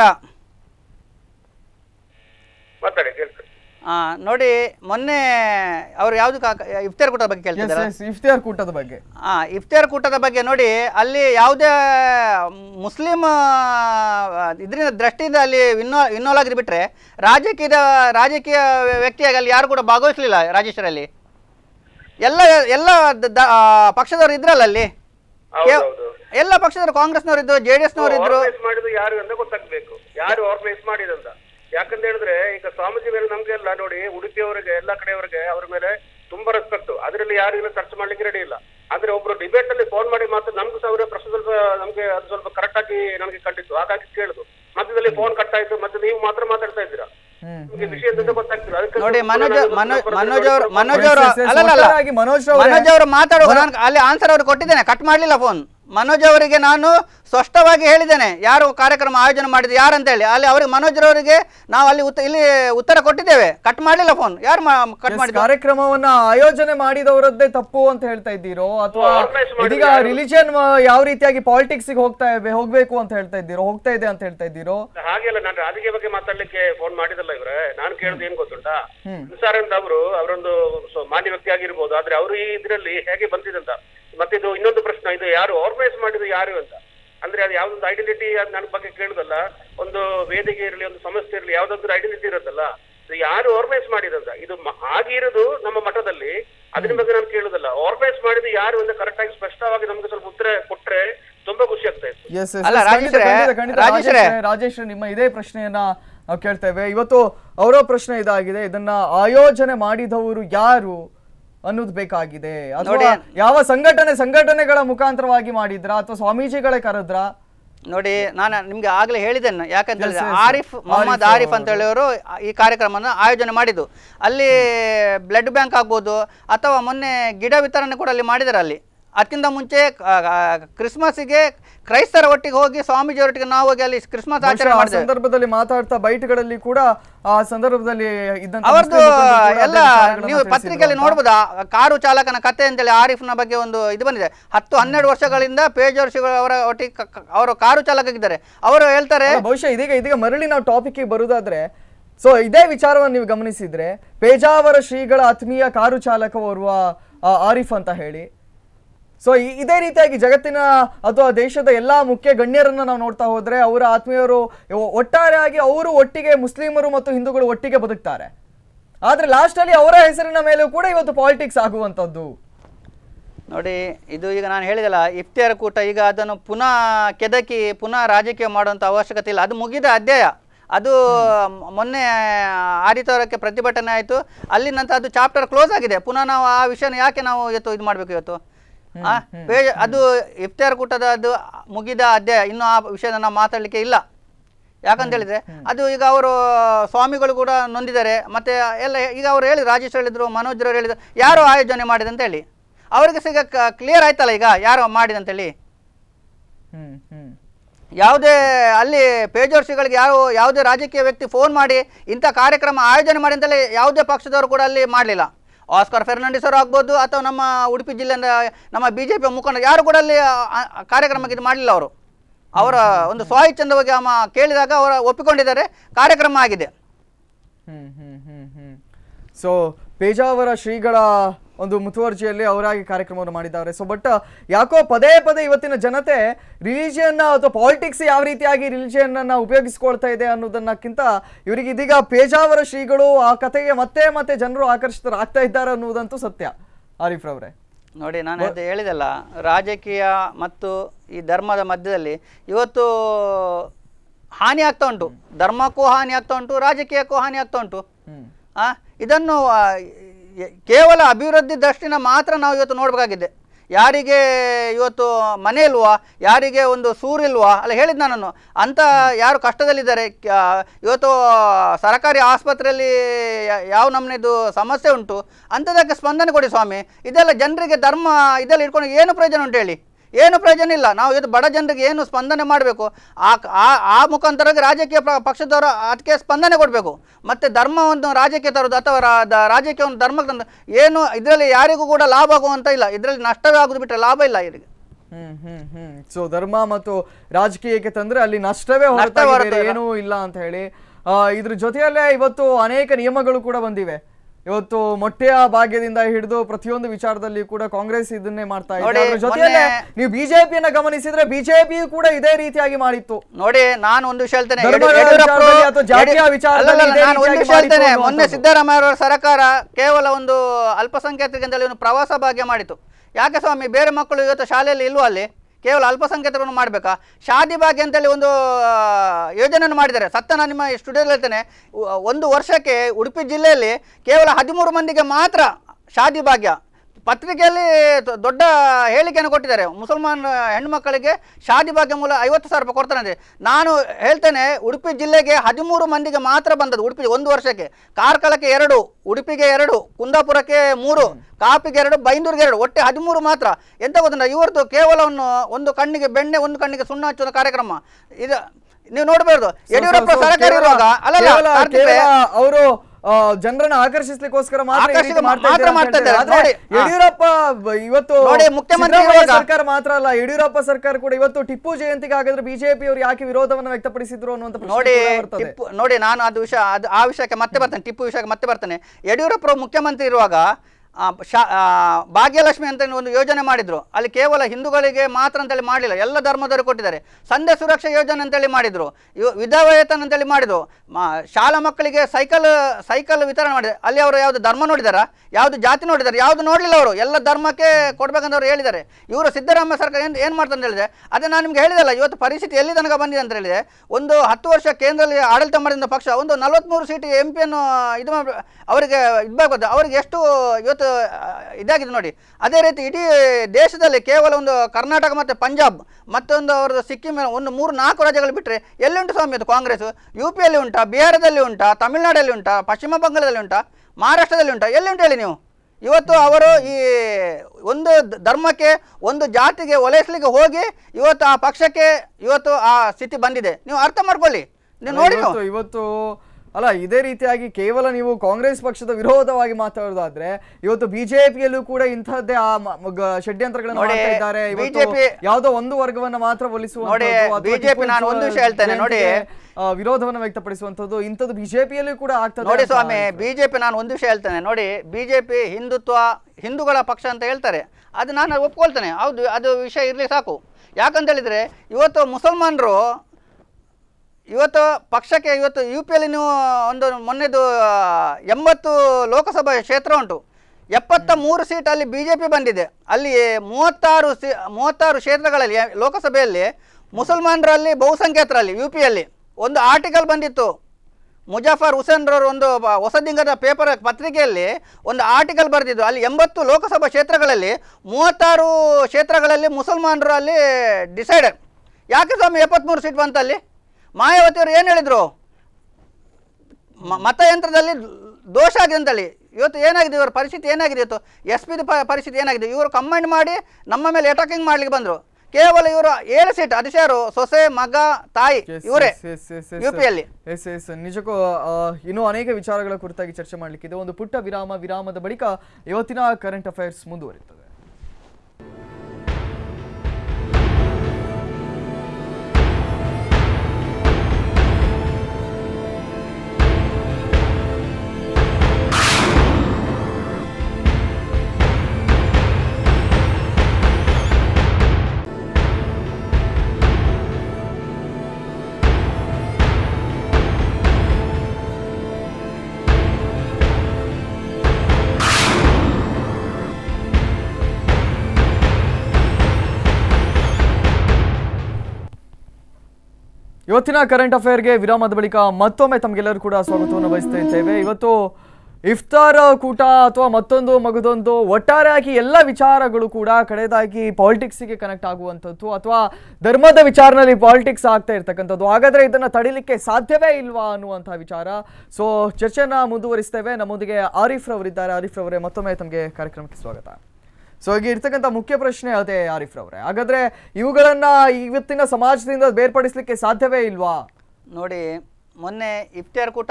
ಮಾತಾಡಿ, ಕೇಳ್ತಾರೆ. ನೋಡಿ, ಮೊನ್ನೆ ಅವರು ಯಾವುದು ಇಫ್ತಾರ್ ಕೂಟದ ಬಗ್ಗೆ ಕೇಳ್ತಿದ್ದಾರೆ. ಇಫ್ತಾರ್ ಕೂಟದ ಬಗ್ಗೆ ಇಫ್ತಾರ್ ಕೂಟದ ಬಗ್ಗೆ ನೋಡಿ, ಅಲ್ಲಿ ಯಾವುದೇ ಮುಸ್ಲಿಂ ಇದರಿಂದ ದೃಷ್ಟಿಯಿಂದ ಅಲ್ಲಿ ಇನ್ವಾಲ್ವ್ ಆಗಿದ್ದು ಬಿಟ್ರೆ ರಾಜಕೀಯ ವ್ಯಕ್ತಿಯಾಗಿ ಅಲ್ಲಿ ಯಾರು ಕೂಡ ಭಾಗವಹಿಸಲಿಲ್ಲ. ರಾಜೇಶ್ವರಲ್ಲಿ ಎಲ್ಲ ಪಕ್ಷದವರು ಇದ್ರಲ್ಲ ಅಲ್ಲಿ, ಎಲ್ಲ ಪಕ್ಷದವರು, ಕಾಂಗ್ರೆಸ್ನವರು ಇದ್ರು, JDS ನವರು ಇದ್ರು. ಯಾರು ಅಂತ ಗೊತ್ತಾಗ್ಬೇಕು, ಯಾರು ಆರ್ಗನೈಸ್ ಮಾಡಿದಂತ. ಯಾಕಂತ ಹೇಳಿದ್ರೆ ಈಗ ಸ್ವಾಮೀಜಿ ಮೇಲೆ ನಮ್ಗೆಲ್ಲ ನೋಡಿ, ಉಡುಪಿಯವರಿಗೆ ಎಲ್ಲ ಕಡೆಯವರಿಗೆ ಅವ್ರ ಮೇಲೆ ತುಂಬಾ ರೆಸ್ಪೆಕ್ಟ್. ಅದರಲ್ಲಿ ಯಾರು ಇಲ್ಲ ಖರ್ಚು ಮಾಡ್ಲಿಕ್ಕೆ ರೆಡಿ ಇಲ್ಲ. ಆದ್ರೆ ಒಬ್ರು ಡಿಬೇಟ್ ಅಲ್ಲಿ ಫೋನ್ ಮಾಡಿ ಮಾತ್ರ ನಮ್ಗೂ ಸಹ ಅವರ ಪ್ರಶ್ನೆ ಸ್ವಲ್ಪ ನಮ್ಗೆ ಅದು ಸ್ವಲ್ಪ ಕರೆಕ್ಟ್ ಆಗಿ ನಮ್ಗೆ ಕಂಡಿತ್ತು. ಹಾಗಾಗಿ ಕೇಳುದು, ಮಧ್ಯದಲ್ಲಿ ಫೋನ್ ಕಟ್ ಆಯ್ತು, ಮತ್ತೆ ನೀವು ಮಾತ್ರ ಮಾತಾಡ್ತಾ ಇದ್ದೀರಾ. ವಿಷಯ ಗೊತ್ತಾಗ್ತಿಲ್ಲ. ನೋಡಿ, ಮನೋಜ್ ಅವರು ಮಾತಾಡುವ ಅಲ್ಲಿ ಆನ್ಸರ್ ಅವರು ಕೊಟ್ಟಿದ್ದೇನೆ, ಕಟ್ ಮಾಡ್ಲಿಲ್ಲ ಫೋನ್. ಮನೋಜ್ ಅವರಿಗೆ ನಾನು ಸ್ಪಷ್ಟವಾಗಿ ಹೇಳಿದ್ದೇನೆ ಯಾರು ಕಾರ್ಯಕ್ರಮ ಆಯೋಜನೆ ಮಾಡಿದ್ರು ಯಾರು ಅಂತ ಹೇಳಿ. ಅಲ್ಲಿ ಅವರಿಗೆ ಮನೋಜ್ ಅವರಿಗೆ ನಾವು ಅಲ್ಲಿ ಇಲ್ಲಿ ಉತ್ತರ ಕೊಟ್ಟಿದ್ದೇವೆ, ಕಟ್ ಮಾಡಲಿಲ್ಲ ಫೋನ್. ಯಾರು ಕಟ್ ಮಾಡಿದ್ರು? ಕಾರ್ಯಕ್ರಮವನ್ನ ಆಯೋಜನೆ ಮಾಡಿದವರದ್ದೇ ತಪ್ಪು ಅಂತ ಹೇಳ್ತಾ ಇದ್ದೀರೋ, ಅಥವಾ ಇದೀಗ ರಿಲಿಜಿಯನ್ ಯಾವ ರೀತಿಯಾಗಿ ಪಾಲಿಟಿಕ್ಸ್ ಹೋಗ್ಬೇಕು ಅಂತ ಹೇಳ್ತಾ ಇದ್ದೀರೋ, ಹೋಗ್ತಾ ಇದೆ ಅಂತ ಹೇಳ್ತಾ ಇದ್ದೀರೋ? ಹಾಗೆಲ್ಲ ನಾನು ರಾಜಕೀಯ ಬಗ್ಗೆ ಮಾತಾಡ್ಲಿಕ್ಕೆ ಫೋನ್ ಮಾಡಿದಲ್ಲ ಇವ್ರೆ. ನಾನು ಕೇಳುದು ಏನ್ ಗೊತ್ತುಂಟಾ, ಅನ್ಸಾರ್ ಅಂತ ಅವರೊಂದು ಮಾನ್ಯ ವ್ಯಕ್ತಿ ಆಗಿರ್ಬೋದು, ಆದ್ರೆ ಅವರು ಈ ಇದ್ರಲ್ಲಿ ಹೇಗೆ ಬಂದಿದಂತ. ಮತ್ತೆ ಇದು ಇನ್ನೊಂದು ಪ್ರಶ್ನೆ, ಇದು ಯಾರು ಆರ್ಗನೈಸ್ ಮಾಡಿದ್ರು ಯಾರು ಅಂತ. ಅಂದ್ರೆ ಅದು ಯಾವ್ದೊಂದು ಐಡೆಂಟಿಟಿ, ಅದು ನನ್ನ ಬಗ್ಗೆ ಕೇಳುದಲ್ಲ. ಒಂದು ವೇದಿಕೆ ಇರಲಿ, ಒಂದು ಸಂಸ್ಥೆ ಇರಲಿ, ಯಾವ್ದಾದ್ರು ಐಡೆಂಟಿಟಿ ಇರುತ್ತಲ್ಲ, ಇದು ಯಾರು ಆರ್ಗನೈಸ್ ಮಾಡಿದಂತ. ಇದು ಆಗಿರೋದು ನಮ್ಮ ಮಠದಲ್ಲಿ, ಅದ್ರ ಬಗ್ಗೆ ನಾನು ಕೇಳುದಲ್ಲ. ಆರ್ಗನೈಸ್ ಮಾಡಿದ್ದು ಯಾರು ಅಂತ ಕರೆಕ್ಟ್ ಆಗಿ ಸ್ಪಷ್ಟವಾಗಿ ನಮ್ಗೆ ಸ್ವಲ್ಪ ಉತ್ತರ ಕೊಟ್ರೆ ತುಂಬಾ ಖುಷಿ ಆಗ್ತಾ ಇತ್ತು. ರಾಜೇಶ್, ನಿಮ್ಮ ಇದೇ ಪ್ರಶ್ನೆಯನ್ನ ನಾವು ಕೇಳ್ತೇವೆ. ಇವತ್ತು ಅವರ ಪ್ರಶ್ನೆ ಇದಾಗಿದೆ, ಇದನ್ನ ಆಯೋಜನೆ ಮಾಡಿದವರು ಯಾರು ಅನ್ನೋದು ಬೇಕಾಗಿದೆ. ಅಥವಾ ಯಾವ ಸಂಘಟನೆಗಳ ಮುಖಾಂತರವಾಗಿ ಮಾಡಿದ್ರ, ಅಥವಾ ಸ್ವಾಮೀಜಿಗಳೇ ಕರೆದ್ರ? ನೋಡಿ, ನಾನು ನಿಮ್ಗೆ ಆಗ್ಲೇ ಹೇಳಿದ್ದೇನೆ. ಯಾಕಂತ ಹೇಳಿದ್ರೆ ಮೊಹಮ್ಮದ್ ಆರಿಫ್ ಅಂತ ಹೇಳಿಯವರು ಈ ಕಾರ್ಯಕ್ರಮನ ಆಯೋಜನೆ ಮಾಡಿದ್ದು. ಅಲ್ಲಿ ಬ್ಲಡ್ ಬ್ಯಾಂಕ್ ಆಗ್ಬೋದು, ಅಥವಾ ಮೊನ್ನೆ ಗಿಡ ವಿತರಣೆ ಕೂಡ ಅಲ್ಲಿ ಮಾಡಿದ್ದಾರೆ. ಅಲ್ಲಿ ಅದಕ್ಕಿಂತ ಮುಂಚೆ ಕ್ರಿಸ್ಮಸ್ಗೆ ಕ್ರೈಸ್ತರ ಒಟ್ಟಿಗೆ ಹೋಗಿ ಸ್ವಾಮೀಜಿಯವರೊಟ್ಟಿಗೆ ನಾವು ಹೋಗಿ ಅಲ್ಲಿ ಕ್ರಿಸ್ಮಸ್ ಆಚರಣೆ ಮಾಡಿದ ಸಂದರ್ಭದಲ್ಲಿ ಮಾತಾಡ್ತಾ ಬೈಟ್ಗಳಲ್ಲಿ ಕೂಡ ಆ ಸಂದರ್ಭದಲ್ಲಿ ಅವರದ್ದು ಎಲ್ಲ ನೀವು ಪತ್ರಿಕೆಯಲ್ಲಿ ನೋಡ್ಬೋದು. ಕಾರು ಚಾಲಕನ ಕತೆ ಅಂತೇಳಿ ಆರಿಫ್ನ ಬಗ್ಗೆ ಒಂದು ಇದು ಬಂದಿದೆ. 10-12 ವರ್ಷಗಳಿಂದ ಅವರ ಒಟ್ಟಿಗೆ ಅವರು ಕಾರು ಚಾಲಕಿದ್ದಾರೆ. ಅವರು ಹೇಳ್ತಾರೆ, ಬಹುಶಃ ಇದೀಗ ಮರಳಿ ನಾವು ಟಾಪಿಕ್ಗೆ ಬರುವುದಾದ್ರೆ, ಸೊ ಇದೇ ವಿಚಾರವನ್ನು ನೀವು ಗಮನಿಸಿದ್ರೆ, ಪೇಜಾವರ ಶ್ರೀಗಳ ಆತ್ಮೀಯ ಕಾರು ಚಾಲಕ ಓರ್ವ ಆರಿಫ್ ಅಂತ ಹೇಳಿ, ಸೊ ಇದೇ ರೀತಿಯಾಗಿ ಜಗತ್ತಿನ ಅಥವಾ ದೇಶದ ಎಲ್ಲಾ ಮುಖ್ಯ ಗಣ್ಯರನ್ನ ನಾವು ನೋಡ್ತಾ ಹೋದ್ರೆ, ಅವರ ಆತ್ಮೀಯರು ಒಟ್ಟಾರೆಯಾಗಿ ಅವರು ಒಟ್ಟಿಗೆ ಮುಸ್ಲಿಮರು ಮತ್ತು ಹಿಂದೂಗಳು ಒಟ್ಟಿಗೆ ಬದುಕ್ತಾರೆ. ಆದ್ರೆ ಲಾಸ್ಟ್ ಅಲ್ಲಿ ಅವರ ಹೆಸರಿನ ಮೇಲೂ ಕೂಡ ಇವತ್ತು ಪಾಲಿಟಿಕ್ಸ್ ಆಗುವಂತದ್ದು. ನೋಡಿ, ಇದು ಈಗ ನಾನು ಹೇಳಿದಲ್ಲ, ಇಫ್ತಿಯಾರ್ ಕೂಟ, ಈಗ ಅದನ್ನು ಕೆದಕಿ ಪುನಃ ರಾಜಕೀಯ ಮಾಡುವಂಥ ಅವಶ್ಯಕತೆ ಇಲ್ಲ. ಅದು ಮುಗಿದ ಅಧ್ಯಾಯ. ಅದು ಮೊನ್ನೆ ಆರಿತವರಕ್ಕೆ ಪ್ರತಿಭಟನೆ ಆಯಿತು, ಅಲ್ಲಿನಂತ ಅದು ಚಾಪ್ಟರ್ ಕ್ಲೋಸ್ ಆಗಿದೆ. ಪುನಃ ನಾವು ಆ ವಿಷಯನ ಯಾಕೆ ನಾವು ಇದು ಮಾಡಬೇಕು ಇವತ್ತು? ಅದು ಇಫ್ತಿಯಾರ್ ಕೂಟದ ಅದು ಮುಗಿದ ಅಧ್ಯಾಯ. ಇನ್ನು ಆ ವಿಷಯದ ನಾವು ಮಾತಾಡಲಿಕ್ಕೆ ಇಲ್ಲ. ಯಾಕಂತ ಹೇಳಿದ್ರೆ ಅದು ಈಗ ಅವರು ಸ್ವಾಮಿಗಳು ಕೂಡ ನೊಂದಿದ್ದಾರೆ. ಮತ್ತೆ ಎಲ್ಲ ಈಗ ಅವರು ಹೇಳಿದ್ರು, ರಾಜೇಶ್ ಹೇಳಿದ್ರು, ಮನೋಜ್ ಅವರು ಹೇಳಿದ್ರು, ಯಾರು ಆಯೋಜನೆ ಮಾಡಿದೆ ಅಂತ ಹೇಳಿ. ಅವರಿಗೆ ಕ್ಲಿಯರ್ ಆಯ್ತಲ್ಲ ಈಗ ಯಾರು ಮಾಡಿದಂತೇಳಿ. ಯಾವುದೇ ಅಲ್ಲಿ ಪೇಜೋರ್ಸಿಗಳಿಗೆ ಯಾವುದೇ ರಾಜಕೀಯ ವ್ಯಕ್ತಿ ಫೋನ್ ಮಾಡಿ ಇಂಥ ಕಾರ್ಯಕ್ರಮ ಆಯೋಜನೆ ಮಾಡಿ ಅಂತಲೇ ಯಾವುದೇ ಪಕ್ಷದವರು ಕೂಡ ಅಲ್ಲಿ ಮಾಡಲಿಲ್ಲ. ಆಸ್ಕರ್ ಫೆರ್ನಾಂಡಿಸ್ ಅವರು ಆಗ್ಬೋದು ಅಥವಾ ನಮ್ಮ ಉಡುಪಿ ಜಿಲ್ಲೆಯಿಂದ ನಮ್ಮ BJP ಮುಖಂಡ ಯಾರು ಕೂಡ ಅಲ್ಲಿ ಕಾರ್ಯಕ್ರಮಕ್ಕೆ ಇದು ಮಾಡಲಿಲ್ಲ. ಅವರ ಒಂದು ಸ್ವಇಚ್ಛೆಯಿಂದ ಕೇಳಿದಾಗ ಅವರು ಒಪ್ಪಿಕೊಂಡಿದ್ದಾರೆ, ಕಾರ್ಯಕ್ರಮ ಆಗಿದೆ. ಸೊ ಪೇಜಾವರ ಶ್ರೀಗಳ ಒಂದು ಮುತುವರ್ಜಿಯಲ್ಲಿ ಅವರಾಗಿ ಕಾರ್ಯಕ್ರಮವನ್ನು ಮಾಡಿದ್ದಾರೆ. ಸೊ ಬಟ್ ಯಾಕೋ ಪದೇ ಪದೇ ಇವತ್ತಿನ ಜನತೆ ರಿಲಿಜಿಯನ್ ಅಥವಾ ಪಾಲಿಟಿಕ್ಸ್ ಯಾವ ರೀತಿಯಾಗಿ ರಿಲಿಜಿಯನ್ ಅನ್ನ ಉಪಯೋಗಿಸ್ಕೊಳ್ತಾ ಇದೆ ಅನ್ನೋದನ್ನಕ್ಕಿಂತ ಇವರಿಗೆ ಇದೀಗ ಪೇಜಾವರ ಶ್ರೀಗಳು ಆ ಕಥೆಗೆ ಮತ್ತೆ ಮತ್ತೆ ಜನರು ಆಕರ್ಷಿತರಾಗ್ತಾ ಇದ್ದಾರೆ ಅನ್ನುವುದಂತೂ ಸತ್ಯ. ಆರಿಫ್ ರವರೇ ನೋಡಿ, ನಾನು ಅದು ಹೇಳಿದಲ್ಲ, ರಾಜಕೀಯ ಮತ್ತು ಈ ಧರ್ಮದ ಮಧ್ಯದಲ್ಲಿ ಇವತ್ತು ಹಾನಿ ಆಗ್ತಾ ಉಂಟು. ಧರ್ಮಕ್ಕೂ ಹಾನಿ ಆಗ್ತಾ ಉಂಟು, ರಾಜಕೀಯಕ್ಕೂ ಹಾನಿ ಆಗ್ತಾ ಉಂಟು. ಇದನ್ನು ಕೇವಲ ಅಭಿವೃದ್ಧಿ ದೃಷ್ಟಿನ ಮಾತ್ರ ನಾವು ಇವತ್ತು ನೋಡಬೇಕಾಗಿದೆ. ಯಾರಿಗೆ ಇವತ್ತು ಮನೆ ಇಲ್ವಾ, ಯಾರಿಗೆ ಒಂದು ಸೂರಿಲ್ವಾ ಅಲ್ಲ ಹೇಳಿದ್ ನಾನು, ಅಂತ ಯಾರು ಕಷ್ಟದಲ್ಲಿದ್ದಾರೆ, ಇವತ್ತು ಸರ್ಕಾರಿ ಆಸ್ಪತ್ರೆಯಲ್ಲಿ ಯಾವ ನಮ್ಮನೆದು ಸಮಸ್ಯೆ ಉಂಟು ಅಂಥದಕ್ಕೆ ಸ್ಪಂದನೆ ಕೊಡಿ ಸ್ವಾಮಿ. ಇದೆಲ್ಲ ಜನರಿಗೆ ಧರ್ಮ ಇದೆಲ್ಲ ಇಟ್ಕೊಂಡು ಏನು ಪ್ರಯೋಜನ ಉಂಟು ಹೇಳಿ? ಏನು ಪ್ರಯೋಜನ ಇಲ್ಲ. ನಾವು ಇವತ್ತು ಬಡ ಜನರಿಗೆ ಏನು ಸ್ಪಂದನೆ ಮಾಡಬೇಕು, ಆ ಮುಖಾಂತರ ರಾಜಕೀಯ ಪಕ್ಷದವರು ಅದಕ್ಕೆ ಸ್ಪಂದನೆ ಕೊಡಬೇಕು. ಮತ್ತು ಧರ್ಮವನ್ನು ರಾಜಕೀಯ ತರೋದು ಅಥವಾ ರಾಜಕೀಯವನ್ನು ಧರ್ಮಕ್ಕೆ ತಂದು ಏನು ಇದರಲ್ಲಿ ಯಾರಿಗೂ ಕೂಡ ಲಾಭ ಆಗುವಂತ ಇಲ್ಲ. ಇದರಲ್ಲಿ ನಷ್ಟವೇ ಆಗೋದು ಬಿಟ್ಟರೆ ಲಾಭ ಇಲ್ಲ ಇವರಿಗೆ. ಸೊ ಧರ್ಮ ಮತ್ತು ರಾಜಕೀಯಕ್ಕೆ ತಂದ್ರೆ ಅಲ್ಲಿ ನಷ್ಟವೇ ಏನೂ ಇಲ್ಲ ಅಂತ ಹೇಳಿ. ಇದ್ರ ಜೊತೆಯಲ್ಲೇ ಇವತ್ತು ಅನೇಕ ನಿಯಮಗಳು ಕೂಡ ಬಂದಿವೆ. ಇವತ್ತು ಮೊಟ್ಟೆಯ ಭಾಗ್ಯದಿಂದ ಹಿಡಿದು ಪ್ರತಿಯೊಂದು ವಿಚಾರದಲ್ಲಿ ಕೂಡ ಕಾಂಗ್ರೆಸ್ ಇದನ್ನೇ ಮಾಡ್ತಾ ಇದೆ. ಜೊತೆಯಲ್ಲೇ ನೀವು ಬಿಜೆಪಿಯನ್ನ ಗಮನಿಸಿದ್ರೆ ಬಿಜೆಪಿಯು ಕೂಡ ಇದೇ ರೀತಿಯಾಗಿ ಮಾಡಿತ್ತು. ನೋಡಿ, ನಾನು ಒಂದು ವಿಷಯ ಹೇಳ್ತೇನೆ, ಮೊನ್ನೆ ಸಿದ್ದರಾಮಯ್ಯ ಅವರ ಸರ್ಕಾರ ಕೇವಲ ಒಂದು ಅಲ್ಪಸಂಖ್ಯಾತರಿಗೆ ಒಂದು ಪ್ರವಾಸ ಭಾಗ್ಯ ಮಾಡಿತು. ಯಾಕೆ ಸ್ವಾಮಿ? ಬೇರೆ ಮಕ್ಕಳು ಇವತ್ತು ಶಾಲೆಯಲ್ಲಿ ಇಲ್ವಾ? ಅಲ್ಲಿ ಕೇವಲ ಅಲ್ಪಸಂಖ್ಯಾತರನ್ನು ಮಾಡಬೇಕಾ? ಶಾದಿ ಭಾಗ್ಯ ಅಂತೇಳಿ ಒಂದು ಯೋಜನೆಯನ್ನು ಮಾಡಿದ್ದಾರೆ. ನಾನು ನಿಮ್ಮ ಸ್ಟುಡಿಯೋದಲ್ಲಿ ಹೇಳ್ತೇನೆ, ಒಂದು ವರ್ಷಕ್ಕೆ ಉಡುಪಿ ಜಿಲ್ಲೆಯಲ್ಲಿ ಕೇವಲ 13 ಮಂದಿಗೆ ಮಾತ್ರ ಶಾದಿ ಭಾಗ್ಯ. ಪತ್ರಿಕೆಯಲ್ಲಿ ದೊಡ್ಡ ಹೇಳಿಕೆಯನ್ನು ಕೊಟ್ಟಿದ್ದಾರೆ. ಮುಸಲ್ಮಾನ್ ಹೆಣ್ಮಕ್ಕಳಿಗೆ ಶಾದಿ ಭಾಗ್ಯ ಮೂಲ 50,000 ರೂಪಾಯಿ ಕೊಡ್ತಾನೆ. ನಾನು ಹೇಳ್ತೇನೆ, ಉಡುಪಿ ಜಿಲ್ಲೆಗೆ 13 ಮಂದಿಗೆ ಮಾತ್ರ ಬಂದದ್ದು. ಉಡುಪಿ ಒಂದು ವರ್ಷಕ್ಕೆ ಕಾರ್ಕಳಕ್ಕೆ 2, ಉಡುಪಿಗೆ 2, ಕುಂದಾಪುರಕ್ಕೆ 3, ಕಾಪಿಗೆ 2, ಬೈಂದೂರಿಗೆ 2, ಒಟ್ಟೆ 13 ಮಾತ್ರ. ಎಂತ ಗೊತ್ತುಂಟ, ಇವರದ್ದು ಕೇವಲ ಒಂದು ಕಣ್ಣಿಗೆ ಬೆಣ್ಣೆ, ಒಂದು ಕಣ್ಣಿಗೆ ಸುಣ್ಣ ಹಚ್ಚುವ ಕಾರ್ಯಕ್ರಮ. ಇದು ನೀವು ನೋಡಬಾರ್ದು. ಯಡಿಯೂರಪ್ಪ ಸರ್ಕಾರ ಇರುವಾಗ ಅವರು ಜನರನ್ನ ಆಕರ್ಷಿಸಲಿಕ್ಕೋಸ್ಕರ ಯಡಿಯೂರಪ್ಪ ಇವತ್ತು ಮುಖ್ಯಮಂತ್ರಿ ಸರ್ಕಾರ ಮಾತ್ರ ಅಲ್ಲ, ಯಡಿಯೂರಪ್ಪ ಸರ್ಕಾರ ಕೂಡ ಇವತ್ತು ಟಿಪ್ಪು ಜಯಂತಿಗೆ ಹಾಗಾದ್ರೆ ಬಿಜೆಪಿ ಅವರು ಯಾಕೆ ವಿರೋಧವನ್ನು ವ್ಯಕ್ತಪಡಿಸಿದ್ರು ಅನ್ನುವಂತ ನೋಡಿ. ನಾನು ಆ ವಿಷಯಕ್ಕೆ ಮತ್ತೆ ಬರ್ತೇನೆ, ಟಿಪ್ಪು ವಿಷಯಕ್ಕೆ ಮತ್ತೆ ಬರ್ತೇನೆ. ಯಡಿಯೂರಪ್ಪ ಮುಖ್ಯಮಂತ್ರಿ ಇರುವಾಗ ಭಾಗ್ಯಲಕ್ಷ್ಮಿ ಅಂತ ಒಂದು ಯೋಜನೆ ಮಾಡಿದ್ರು. ಅಲ್ಲಿ ಕೇವಲ ಹಿಂದೂಗಳಿಗೆ ಮಾತ್ರ ಅಂತೇಳಿ ಮಾಡಲಿಲ್ಲ, ಎಲ್ಲ ಧರ್ಮದವರು ಕೊಟ್ಟಿದ್ದಾರೆ. ಸಂಧ್ಯಾ ಸುರಕ್ಷಾ ಯೋಜನೆ ಅಂತೇಳಿ ಮಾಡಿದ್ರು, ವಿಧವೇತನ ಅಂತೇಳಿ ಮಾಡಿದ್ರು. ಶಾಲಾ ಮಕ್ಕಳಿಗೆ ಸೈಕಲ್ ವಿತರಣೆ ಮಾಡಿದ್ದಾರೆ. ಅಲ್ಲಿ ಅವರು ಯಾವುದು ಧರ್ಮ ನೋಡಿದಾರ, ಯಾವುದು ಜಾತಿ ನೋಡಿದ್ದಾರೆ, ಯಾವುದು ನೋಡಲಿಲ್ಲ. ಅವರು ಎಲ್ಲ ಧರ್ಮಕ್ಕೆ ಕೊಡ್ಬೇಕಂತ ಅವರು ಹೇಳಿದ್ದಾರೆ. ಇವರು ಸಿದ್ದರಾಮಯ್ಯ ಸರ್ಕಾರ ಏನು ಮಾಡ್ತಾರೆ ಅಂತ ಹೇಳಿದೆ, ಅದೇ ನಾನು ನಿಮ್ಗೆ ಹೇಳಿದಲ್ಲ, ಇವತ್ತು ಪರಿಸ್ಥಿತಿ ಎಲ್ಲಿ ತನಕ ಬಂದಿದೆ ಅಂತ ಹೇಳಿದೆ. ಒಂದು 10 ವರ್ಷ ಕೇಂದ್ರದಲ್ಲಿ ಆಡಳಿತ ಮಾಡಿದ ಪಕ್ಷ ಒಂದು 43 ಸೀಟ್ MP ಇದು ಅವರಿಗೆ ಇದ್ಬೇಕು. ಅವರಿಗೆ ಎಷ್ಟು ಇವತ್ತು ಇದಾಗಿದೆ ನೋಡಿ. ಅದೇ ರೀತಿ ಇಡೀ ದೇಶದಲ್ಲಿ ಕೇವಲ ಒಂದು ಕರ್ನಾಟಕ ಮತ್ತು ಪಂಜಾಬ್ ಮತ್ತೊಂದು ಅವ್ರದ್ದು ಸಿಕ್ಕಿಂ ಒಂದು 3-4 ರಾಜ್ಯಗಳು ಬಿಟ್ಟರೆ ಎಲ್ಲಿಂಟು ಸ್ವಾಮಿ ಅದು ಕಾಂಗ್ರೆಸ್? UPಯಲ್ಲಿ ಉಂಟಾ, ಬಿಹಾರದಲ್ಲಿ ಉಂಟಾ, ತಮಿಳುನಾಡಲ್ಲಿ ಉಂಟಾ, ಪಶ್ಚಿಮ ಬಂಗಾಳದಲ್ಲಿ ಉಂಟಾ, ಮಹಾರಾಷ್ಟ್ರದಲ್ಲಿ ಉಂಟಾ, ಎಲ್ಲಿ ಉಂಟು ಹೇಳಿ ನೀವು? ಇವತ್ತು ಅವರು ಈ ಒಂದು ಧರ್ಮಕ್ಕೆ ಒಂದು ಜಾತಿಗೆ ಒಲೈಸಲಿಕ್ಕೆ ಹೋಗಿ ಇವತ್ತು ಆ ಪಕ್ಷಕ್ಕೆ ಇವತ್ತು ಆ ಸ್ಥಿತಿ ಬಂದಿದೆ. ನೀವು ಅರ್ಥ ಮಾಡ್ಕೊಳ್ಳಿ, ನೀವು ನೋಡಿ. ಇವತ್ತು ಅಲ್ಲ, ಇದೇ ರೀತಿಯಾಗಿ ಕೇವಲ ನೀವು ಕಾಂಗ್ರೆಸ್ ಪಕ್ಷದ ವಿರೋಧವಾಗಿ ಮಾತಾಡೋದಾದ್ರೆ ಇವತ್ತು ಬಿಜೆಪಿಯಲ್ಲೂ ಕೂಡ ಇಂತಹದ್ದೇ ಷಡ್ಯಂತ್ರಗಳನ್ನು ಮಾಡ್ತಾ ಇದ್ದಾರೆ. ಯಾವುದೋ ಒಂದು ವರ್ಗವನ್ನ ಮಾತ್ರ ವಿರೋಧವನ್ನು ವ್ಯಕ್ತಪಡಿಸುವಂತದ್ದು ಇಂಥದ್ದು ಬಿಜೆಪಿಯಲ್ಲೂ ಕೂಡ ಆಗ್ತದೆ ನೋಡಿ ಸ್ವಾಮಿ. ಬಿಜೆಪಿ ನಾನು ಒಂದು ವಿಷಯ ಹೇಳ್ತೇನೆ ನೋಡಿ, ಬಿಜೆಪಿ ಹಿಂದೂಗಳ ಪಕ್ಷ ಅಂತ ಹೇಳ್ತಾರೆ, ಅದು ನಾನು ಒಪ್ಕೊಳ್ತೇನೆ. ಹೌದು, ಅದು ವಿಷಯ ಇರಲಿ ಸಾಕು. ಯಾಕಂತ ಹೇಳಿದ್ರೆ ಇವತ್ತು ಮುಸಲ್ಮಾನರು ಇವತ್ತು ಪಕ್ಷಕ್ಕೆ ಇವತ್ತು UPಯಲ್ಲಿ ನೀವು ಒಂದು ಮೊನ್ನೆದು 80 ಲೋಕಸಭಾ ಕ್ಷೇತ್ರ ಉಂಟು, 73 ಸೀಟಲ್ಲಿ BJP ಬಂದಿದೆ. ಅಲ್ಲಿ 36 ಕ್ಷೇತ್ರಗಳಲ್ಲಿ ಲೋಕಸಭೆಯಲ್ಲಿ ಮುಸಲ್ಮಾನರಲ್ಲಿ ಬಹುಸಂಖ್ಯಾತರಲ್ಲಿ UPಯಲ್ಲಿ ಒಂದು ಆರ್ಟಿಕಲ್ ಬಂದಿತ್ತು. ಮುಜಾಫರ್ ಹುಸೇನ್ ರವರು ಒಂದು ಹೊಸದಿಂಗದ ಪತ್ರಿಕೆಯಲ್ಲಿ ಒಂದು ಆರ್ಟಿಕಲ್ ಬರೆದಿದ್ದು. ಅಲ್ಲಿ 80 ಲೋಕಸಭಾ ಕ್ಷೇತ್ರಗಳಲ್ಲಿ 36 ಕ್ಷೇತ್ರಗಳಲ್ಲಿ ಮುಸಲ್ಮಾನರು ಅಲ್ಲಿ ಡಿಸೈಡೆಡ್. ಯಾಕೆ ಸ್ವಾಮಿ 73 ಸೀಟ್ ಬಂತಲ್ಲಿ? ಮಾಯಾವತಿಯವರು ಏನು ಹೇಳಿದರು? ಮತಯಂತ್ರದಲ್ಲಿ ದೋಷ ಆಗಿದೆ ಅಂತೇಳಿ. ಇವತ್ತು ಏನಾಗಿದೆ, ಇವರ ಪರಿಸ್ಥಿತಿ ಏನಾಗಿದೆ, ಇವತ್ತು ಎಸ್ ಪಿದು ಪರಿಸ್ಥಿತಿ ಏನಾಗಿದೆ, ಇವರು ಕಂಬೈಂಡ್ ಮಾಡಿ ನಮ್ಮ ಮೇಲೆ ಅಟ್ಯಾಕಿಂಗ್ ಮಾಡ್ಲಿಕ್ಕೆ ಬಂದರು. ಕೇವಲ ಇವರು 7 ಸೀಟ್, ಅಧಿಶಾರು ಸೊಸೆ ಮಗ ತಾಯಿ ಇವರೇ ಯುಪಿಯಲ್ಲಿ. ನಿಜಕ್ಕೂ ಇನ್ನೂ ಅನೇಕ ವಿಚಾರಗಳ ಕುರಿತಾಗಿ ಚರ್ಚೆ ಮಾಡಲಿಕ್ಕಿದೆ. ಒಂದು ಪುಟ್ಟ ವಿರಾಮದ ಬಳಿಕ ಇವತ್ತಿನ ಕರೆಂಟ್ ಅಫೈರ್ಸ್ ಮುಂದುವರಿಯುತ್ತದೆ. ಇವತ್ತಿನ ಕರೆಂಟ್ ಅಫೇರ್ಗೆ ವಿರಾಮದ ಬಳಿಕ ಮತ್ತೊಮ್ಮೆ ತಮಗೆಲ್ಲರೂ ಕೂಡ ಸ್ವಾಗತವನ್ನು ಬಯಸ್ತಾ ಇದ್ದೇವೆ. ಇವತ್ತು ಇಫ್ತಾರ್ ಕೂಟ ಅಥವಾ ಮತ್ತೊಂದು ಮಗದೊಂದು ಒಟ್ಟಾರೆಯಾಗಿ ಎಲ್ಲ ವಿಚಾರಗಳು ಕೂಡ ಕಡೆದಾಗಿ ಪಾಲಿಟಿಕ್ಸಿಗೆ ಕನೆಕ್ಟ್ ಆಗುವಂಥದ್ದು ಅಥವಾ ಧರ್ಮದ ವಿಚಾರದಲ್ಲಿ ಪಾಲಿಟಿಕ್ಸ್ ಆಗ್ತಾ ಇರ್ತಕ್ಕಂಥದ್ದು. ಹಾಗಾದರೆ ಇದನ್ನು ತಡಿಲಿಕ್ಕೆ ಸಾಧ್ಯವೇ ಇಲ್ವಾ ಅನ್ನುವಂಥ ವಿಚಾರ. ಸೊ ಚರ್ಚೆನ ಮುಂದುವರಿಸ್ತೇವೆ. ನಮ್ಮೊಂದಿಗೆ ಆರಿಫ್ ರವರಿದ್ದಾರೆ. ಆರಿಫ್ ರವರೇ, ಮತ್ತೊಮ್ಮೆ ತಮಗೆ ಕಾರ್ಯಕ್ರಮಕ್ಕೆ ಸ್ವಾಗತ. ಸೊ ಈಗ ಇರ್ತಕ್ಕಂಥ ಮುಖ್ಯ ಪ್ರಶ್ನೆ ಅದೇ ಆರಿಫ್ ರವರೇ, ಹಾಗಾದ್ರೆ ಇವುಗಳನ್ನ ಇವತ್ತಿನ ಸಮಾಜದಿಂದ ಬೇರ್ಪಡಿಸಲಿಕ್ಕೆ ಸಾಧ್ಯವೇ ಇಲ್ವಾ? ನೋಡಿ, ಮೊನ್ನೆ ಇಫ್ತಾರ್ ಕೂಟ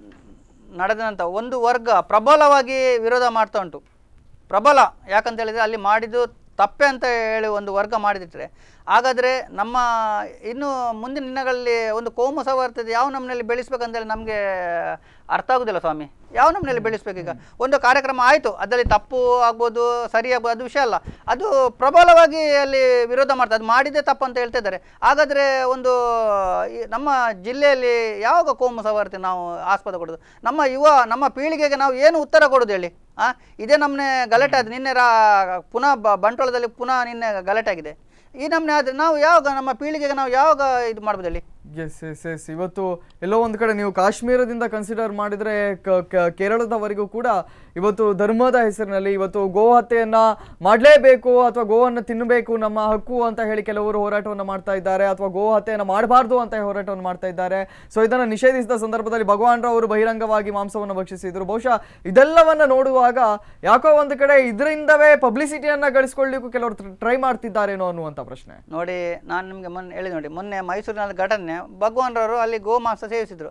ನಡೆದ ನಂತರ ಒಂದು ವರ್ಗ ಪ್ರಬಲವಾಗಿ ವಿರೋಧ ಮಾಡ್ತಾ ಉಂಟು. ಪ್ರಬಲ ಯಾಕಂತ ಹೇಳಿದರೆ ಅಲ್ಲಿ ಮಾಡಿದ್ದು ತಪ್ಪೆ ಅಂತ ಹೇಳಿ ಒಂದು ವರ್ಗ ಮಾಡಿದಿಟ್ರೆ, ಹಾಗಾದರೆ ನಮ್ಮ ಇನ್ನು ಮುಂದಿನ ದಿನಗಳಲ್ಲಿ ಒಂದು ಕೋಮು ಸೌಹಾರ್ದತೆ ಯಾವ ನಮ್ಮನೆಯಲ್ಲಿ ಬೆಳೆಸ್ಬೇಕಂತೇಳಿ ನಮಗೆ ಅರ್ಥ ಆಗೋದಿಲ್ಲ ಸ್ವಾಮಿ. ಯಾವ ನಮ್ಮನೆಯಲ್ಲಿ ಬೆಳೆಸ್ಬೇಕೀಗ? ಒಂದು ಕಾರ್ಯಕ್ರಮ ಆಯಿತು, ಅದರಲ್ಲಿ ತಪ್ಪು ಆಗ್ಬೋದು, ಸರಿ ಆಗ್ಬೋದು, ಅದು ವಿಷಯ ಅಲ್ಲ. ಅದು ಪ್ರಬಲವಾಗಿ ಅಲ್ಲಿ ವಿರೋಧ ಮಾಡ್ತಾರೆ, ಅದು ಮಾಡಿದ್ದೇ ತಪ್ಪು ಅಂತ ಹೇಳ್ತಾ ಇದ್ದಾರೆ. ಹಾಗಾದರೆ ಒಂದು ನಮ್ಮ ಜಿಲ್ಲೆಯಲ್ಲಿ ಯಾವಾಗ ಕೋಮು ಸೌಹಾರ್ದತೆ ನಾವು ಆಸ್ಪದ ಕೊಡೋದು? ನಮ್ಮ ಪೀಳಿಗೆಗೆ ನಾವು ಏನು ಉತ್ತರ ಕೊಡೋದು ಹೇಳಿ? ಇದೇ ನಮ್ಮನೆ ಗಲಾಟೆ ಆದ ನಿನ್ನೆ ಪುನಃ ಬಂಟ್ವಾಳದಲ್ಲಿ ಪುನಃ ನಿನ್ನೆ ಗಲಾಟೆ ಆಗಿದೆ. ಈ ನಮ್ಮನೆ ಆದರೆ ನಾವು ಯಾವಾಗ ನಮ್ಮ ಪೀಳಿಗೆಗೆ ನಾವು ಯಾವಾಗ ಇದು ಮಾಡ್ಬೋದು ಹೇಳಿ? ಎಸ್ ಇವತ್ತು ಎಲ್ಲೋ ಒಂದು ಕಡೆ ನೀವು ಕಾಶ್ಮೀರದಿಂದ ಕನ್ಸಿಡರ್ ಮಾಡಿದರೆ ಕೇರಳದವರೆಗೂ ಕೂಡ ಇವತ್ತು ಧರ್ಮದ ಹೆಸರಿನಲ್ಲಿ ಇವತ್ತು ಗೋ ಹತ್ಯೆಯನ್ನ ಮಾಡಲೇಬೇಕು ಅಥವಾ ಗೋವನ್ನು ತಿನ್ನಬೇಕು ನಮ್ಮ ಹಕ್ಕು ಅಂತ ಹೇಳಿ ಕೆಲವರು ಹೋರಾಟವನ್ನು ಮಾಡ್ತಾ ಇದ್ದಾರೆ, ಅಥವಾ ಗೋ ಹತ್ಯೆಯನ್ನು ಮಾಡಬಾರ್ದು ಅಂತ ಹೋರಾಟವನ್ನು ಮಾಡ್ತಾ ಇದ್ದಾರೆ. ಸೊ ಇದನ್ನು ನಿಷೇಧಿಸಿದ ಸಂದರ್ಭದಲ್ಲಿ ಭಗವಾನ್ರವರು ಬಹಿರಂಗವಾಗಿ ಮಾಂಸವನ್ನು ಭಕ್ಷಿಸಿದ್ರು. ಬಹುಶಃ ಇದೆಲ್ಲವನ್ನ ನೋಡುವಾಗ ಯಾಕೋ ಒಂದು ಕಡೆ ಇದರಿಂದವೇ ಪಬ್ಲಿಸಿಟಿಯನ್ನ ಗಳಿಸ್ಕೊಳ್ಳಿಕ್ಕೂ ಕೆಲವರು ಟ್ರೈ ಮಾಡ್ತಿದ್ದಾರೇನೋ ಅನ್ನುವಂಥ ಪ್ರಶ್ನೆ. ನೋಡಿ, ನಾನು ನಿಮಗೆ ಮೊನ್ನೆ ಹೇಳಿ ನೋಡಿ, ಮೊನ್ನೆ ಮೈಸೂರಿನಲ್ಲಿ ಘಟನೆ, ಭಗವಾನ್ರವರು ಅಲ್ಲಿ ಗೋಮಾಂಸ ಸೇವಿಸಿದ್ರು.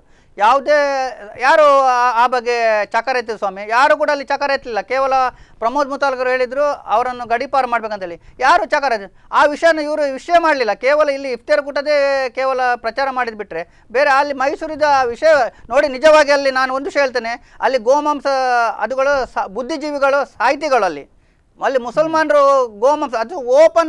ಯಾರು ಆ ಬಗ್ಗೆ ಚಕಾರ ಎತ್ತಿದ್ರು ಸ್ವಾಮಿ? ಯಾರು ಕೂಡ ಅಲ್ಲಿ ಚಕಾರ ಎತ್ತಲಿಲ್ಲ. ಕೇವಲ ಪ್ರಮೋದ್ ಮುತಾಲ್ಕರ್ ಹೇಳಿದ್ರು ಅವರನ್ನು ಗಡೀಪಾರು ಮಾಡ್ಬೇಕಂತೇಳಿ. ಯಾರು ಚಕಾರ ಎತ್ತಿದ್ರು? ಆ ವಿಷಯನ ಇವರು ವಿಷಯ ಮಾಡಲಿಲ್ಲ. ಕೇವಲ ಇಲ್ಲಿ ಇಫ್ತಾರ್ ಕೂಟದೇ ಕೇವಲ ಪ್ರಚಾರ ಮಾಡಿದ್ ಬಿಟ್ರೆ ಬೇರೆ ಅಲ್ಲಿ ಮೈಸೂರಿದ ವಿಷಯ ನೋಡಿ. ನಿಜವಾಗಿ ಅಲ್ಲಿ ನಾನು ಒಂದು ವಿಷಯ ಹೇಳ್ತೇನೆ, ಅಲ್ಲಿ ಗೋಮಾಂಸ ಅದುಗಳು ಬುದ್ಧಿಜೀವಿಗಳು, ಸಾಹಿತಿಗಳು, ಅಲ್ಲಿ ಮುಸಲ್ಮಾನರು ಗೋಮಾಂಸ ಅದು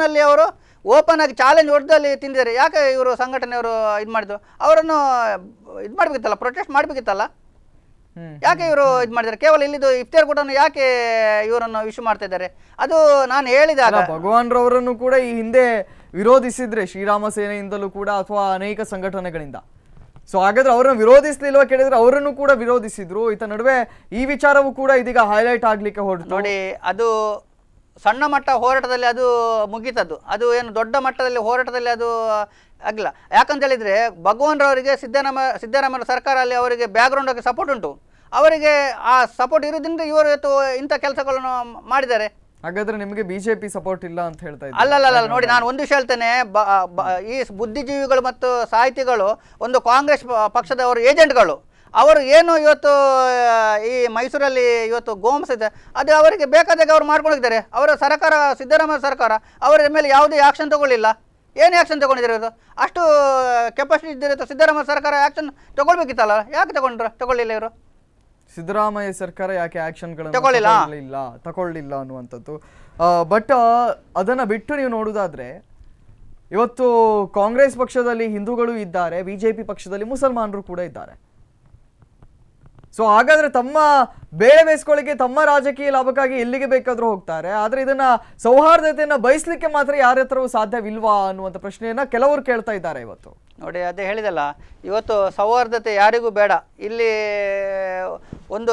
ಓಪನ್ ಆಗಿ ಚಾಲೆಂಜ್ ಹೊಡೆದಲ್ಲಿ ತಿಂದಿದ್ದಾರೆ. ಯಾಕೆ ಇವರು ಸಂಘಟನೆಯವರು ಇದು ಮಾಡಿದ್ರು? ಅವರನ್ನು ಇದು ಮಾಡಬೇಕಿತ್ತಲ್ಲ, ಪ್ರೊಟೆಸ್ಟ್ ಮಾಡಬೇಕಿತ್ತಲ್ಲ. ಯಾಕೆ ಇವರು ಇದು ಮಾಡಿದ್ದಾರೆ? ಕೇವಲ ಇಲ್ಲಿದ್ದು ಇಫ್ತಾರ್ ಕೂಟವನ್ನು ಯಾಕೆ ಇವರನ್ನು ಇಶ್ಯೂ ಮಾಡ್ತಾ ಇದ್ದಾರೆ? ಅದು ನಾನು ಹೇಳಿದಾಗ ಭಗವಾನ್ರವರನ್ನು ಕೂಡ ಈ ಹಿಂದೆ ವಿರೋಧಿಸಿದ್ರೆ ಶ್ರೀರಾಮ ಸೇನೆಯಿಂದಲೂ ಕೂಡ ಅಥವಾ ಅನೇಕ ಸಂಘಟನೆಗಳಿಂದ. ಸೊ ಹಾಗಾದ್ರೆ ಅವರನ್ನು ವಿರೋಧಿಸ್ಲಿಲ್ವ ಕೇಳಿದ್ರೆ ಅವರನ್ನು ಕೂಡ ವಿರೋಧಿಸಿದ್ರು. ಈತ ನಡುವೆ ಈ ವಿಚಾರವೂ ಕೂಡ ಇದೀಗ ಹೈಲೈಟ್ ಆಗ್ಲಿಕ್ಕೆ ಹೊರಟು. ನೋಡಿ, ಅದು ಸಣ್ಣ ಮಟ್ಟ ಹೋರಾಟದಲ್ಲಿ ಅದು ಮುಗೀತದ್ದು. ಅದು ಏನು ದೊಡ್ಡ ಮಟ್ಟದಲ್ಲಿ ಹೋರಾಟದಲ್ಲಿ ಅದು ಆಗಿಲ್ಲ. ಯಾಕಂತ ಹೇಳಿದರೆ ಭಗವಾನ್ರವರಿಗೆ ಸಿದ್ದರಾಮಯ್ಯ ಸರ್ಕಾರ ಅಲ್ಲಿ ಅವರಿಗೆ ಬ್ಯಾಕ್ಗ್ರೌಂಡ್ ಸಪೋರ್ಟ್ ಉಂಟು. ಅವರಿಗೆ ಆ ಸಪೋರ್ಟ್ ಇರೋದ್ರಿಂದ ಇವರು ಇವತ್ತು ಇಂಥ ಕೆಲಸಗಳನ್ನು ಮಾಡಿದ್ದಾರೆ. ಹಾಗಾದ್ರೆ ನಿಮಗೆ ಬಿಜೆಪಿ ಸಪೋರ್ಟ್ ಇಲ್ಲ ಅಂತ ಹೇಳ್ತಾ ಇದ್ದಾರೆ? ಅಲ್ಲ ನೋಡಿ, ನಾನು ಒಂದು ವಿಷಯ ಹೇಳ್ತೇನೆ. ಈ ಬುದ್ಧಿಜೀವಿಗಳು ಮತ್ತು ಸಾಹಿತಿಗಳು ಒಂದು ಕಾಂಗ್ರೆಸ್ ಪಕ್ಷದವರು ಏಜೆಂಟ್ಗಳು. ಅವರು ಏನು ಇವತ್ತು ಈ ಮೈಸೂರಲ್ಲಿ ಇವತ್ತು ಗೋಮಾಂಸ ಇದೆ, ಅದು ಅವರಿಗೆ ಬೇಕಾದಾಗ ಅವ್ರು ಮಾಡ್ಕೊಂಡಿದ್ದಾರೆ. ಅವರ ಸರ್ಕಾರ, ಸಿದ್ದರಾಮಯ್ಯ ಸರ್ಕಾರ ಅವರ ಮೇಲೆ ಯಾವುದೇ ಆ್ಯಕ್ಷನ್ ತಗೊಳ್ಳಿಲ್ಲ. ಏನು ಆ್ಯಕ್ಷನ್ ತಗೊಂಡಿದ್ದಾರೆ ಇವರು? ಅಷ್ಟು ಕೆಪಾಸಿಟಿ ಇದ್ದಿರುತ್ತೆ ಸಿದ್ದರಾಮಯ್ಯ ಸರ್ಕಾರ ಆ್ಯಕ್ಷನ್ ತಗೊಳ್ಬೇಕಿತ್ತಲ್ಲ, ಯಾಕೆ ತಗೊಳ್ಳಿಲ್ಲ ಇವರು? ಸಿದ್ದರಾಮಯ್ಯ ಸರ್ಕಾರ ಯಾಕೆ ಆ್ಯಕ್ಷನ್ಗಳನ್ನು ತಗೊಳ್ಳಿಲ್ಲ ಅನ್ನುವಂಥದ್ದು. ಬಟ್ ಅದನ್ನು ಬಿಟ್ಟು ನೀವು ನೋಡೋದಾದ್ರೆ ಇವತ್ತು ಕಾಂಗ್ರೆಸ್ ಪಕ್ಷದಲ್ಲಿ ಹಿಂದೂಗಳು ಇದ್ದಾರೆ, ಬಿಜೆಪಿ ಪಕ್ಷದಲ್ಲಿ ಮುಸಲ್ಮಾನರು ಕೂಡ ಇದ್ದಾರೆ. ಸೊ ಹಾಗಾದ್ರೆ ತಮ್ಮ ಬೇಳೆ ಬೇಯಿಸ್ಕೊಳ್ಳಿಕ್ಕೆ ತಮ್ಮ ರಾಜಕೀಯ ಲಾಭಕ್ಕಾಗಿ ಎಲ್ಲಿಗೆ ಬೇಕಾದ್ರೂ ಹೋಗ್ತಾರೆ. ಆದ್ರೆ ಇದನ್ನ ಸೌಹಾರ್ದತೆಯನ್ನ ಬಯಸ್ಲಿಕ್ಕೆ ಮಾತ್ರ ಯಾರ ಹತ್ರವೂ ಸಾಧ್ಯವಿಲ್ವಾ ಅನ್ನುವಂಥ ಪ್ರಶ್ನೆಯನ್ನ ಕೆಲವರು ಕೇಳ್ತಾ ಇದ್ದಾರೆ ಇವತ್ತು. ನೋಡಿ, ಅದೇ ಹೇಳಿದಲ್ಲ, ಇವತ್ತು ಸೌಹಾರ್ದತೆ ಯಾರಿಗೂ ಬೇಡ. ಇಲ್ಲಿ ಒಂದು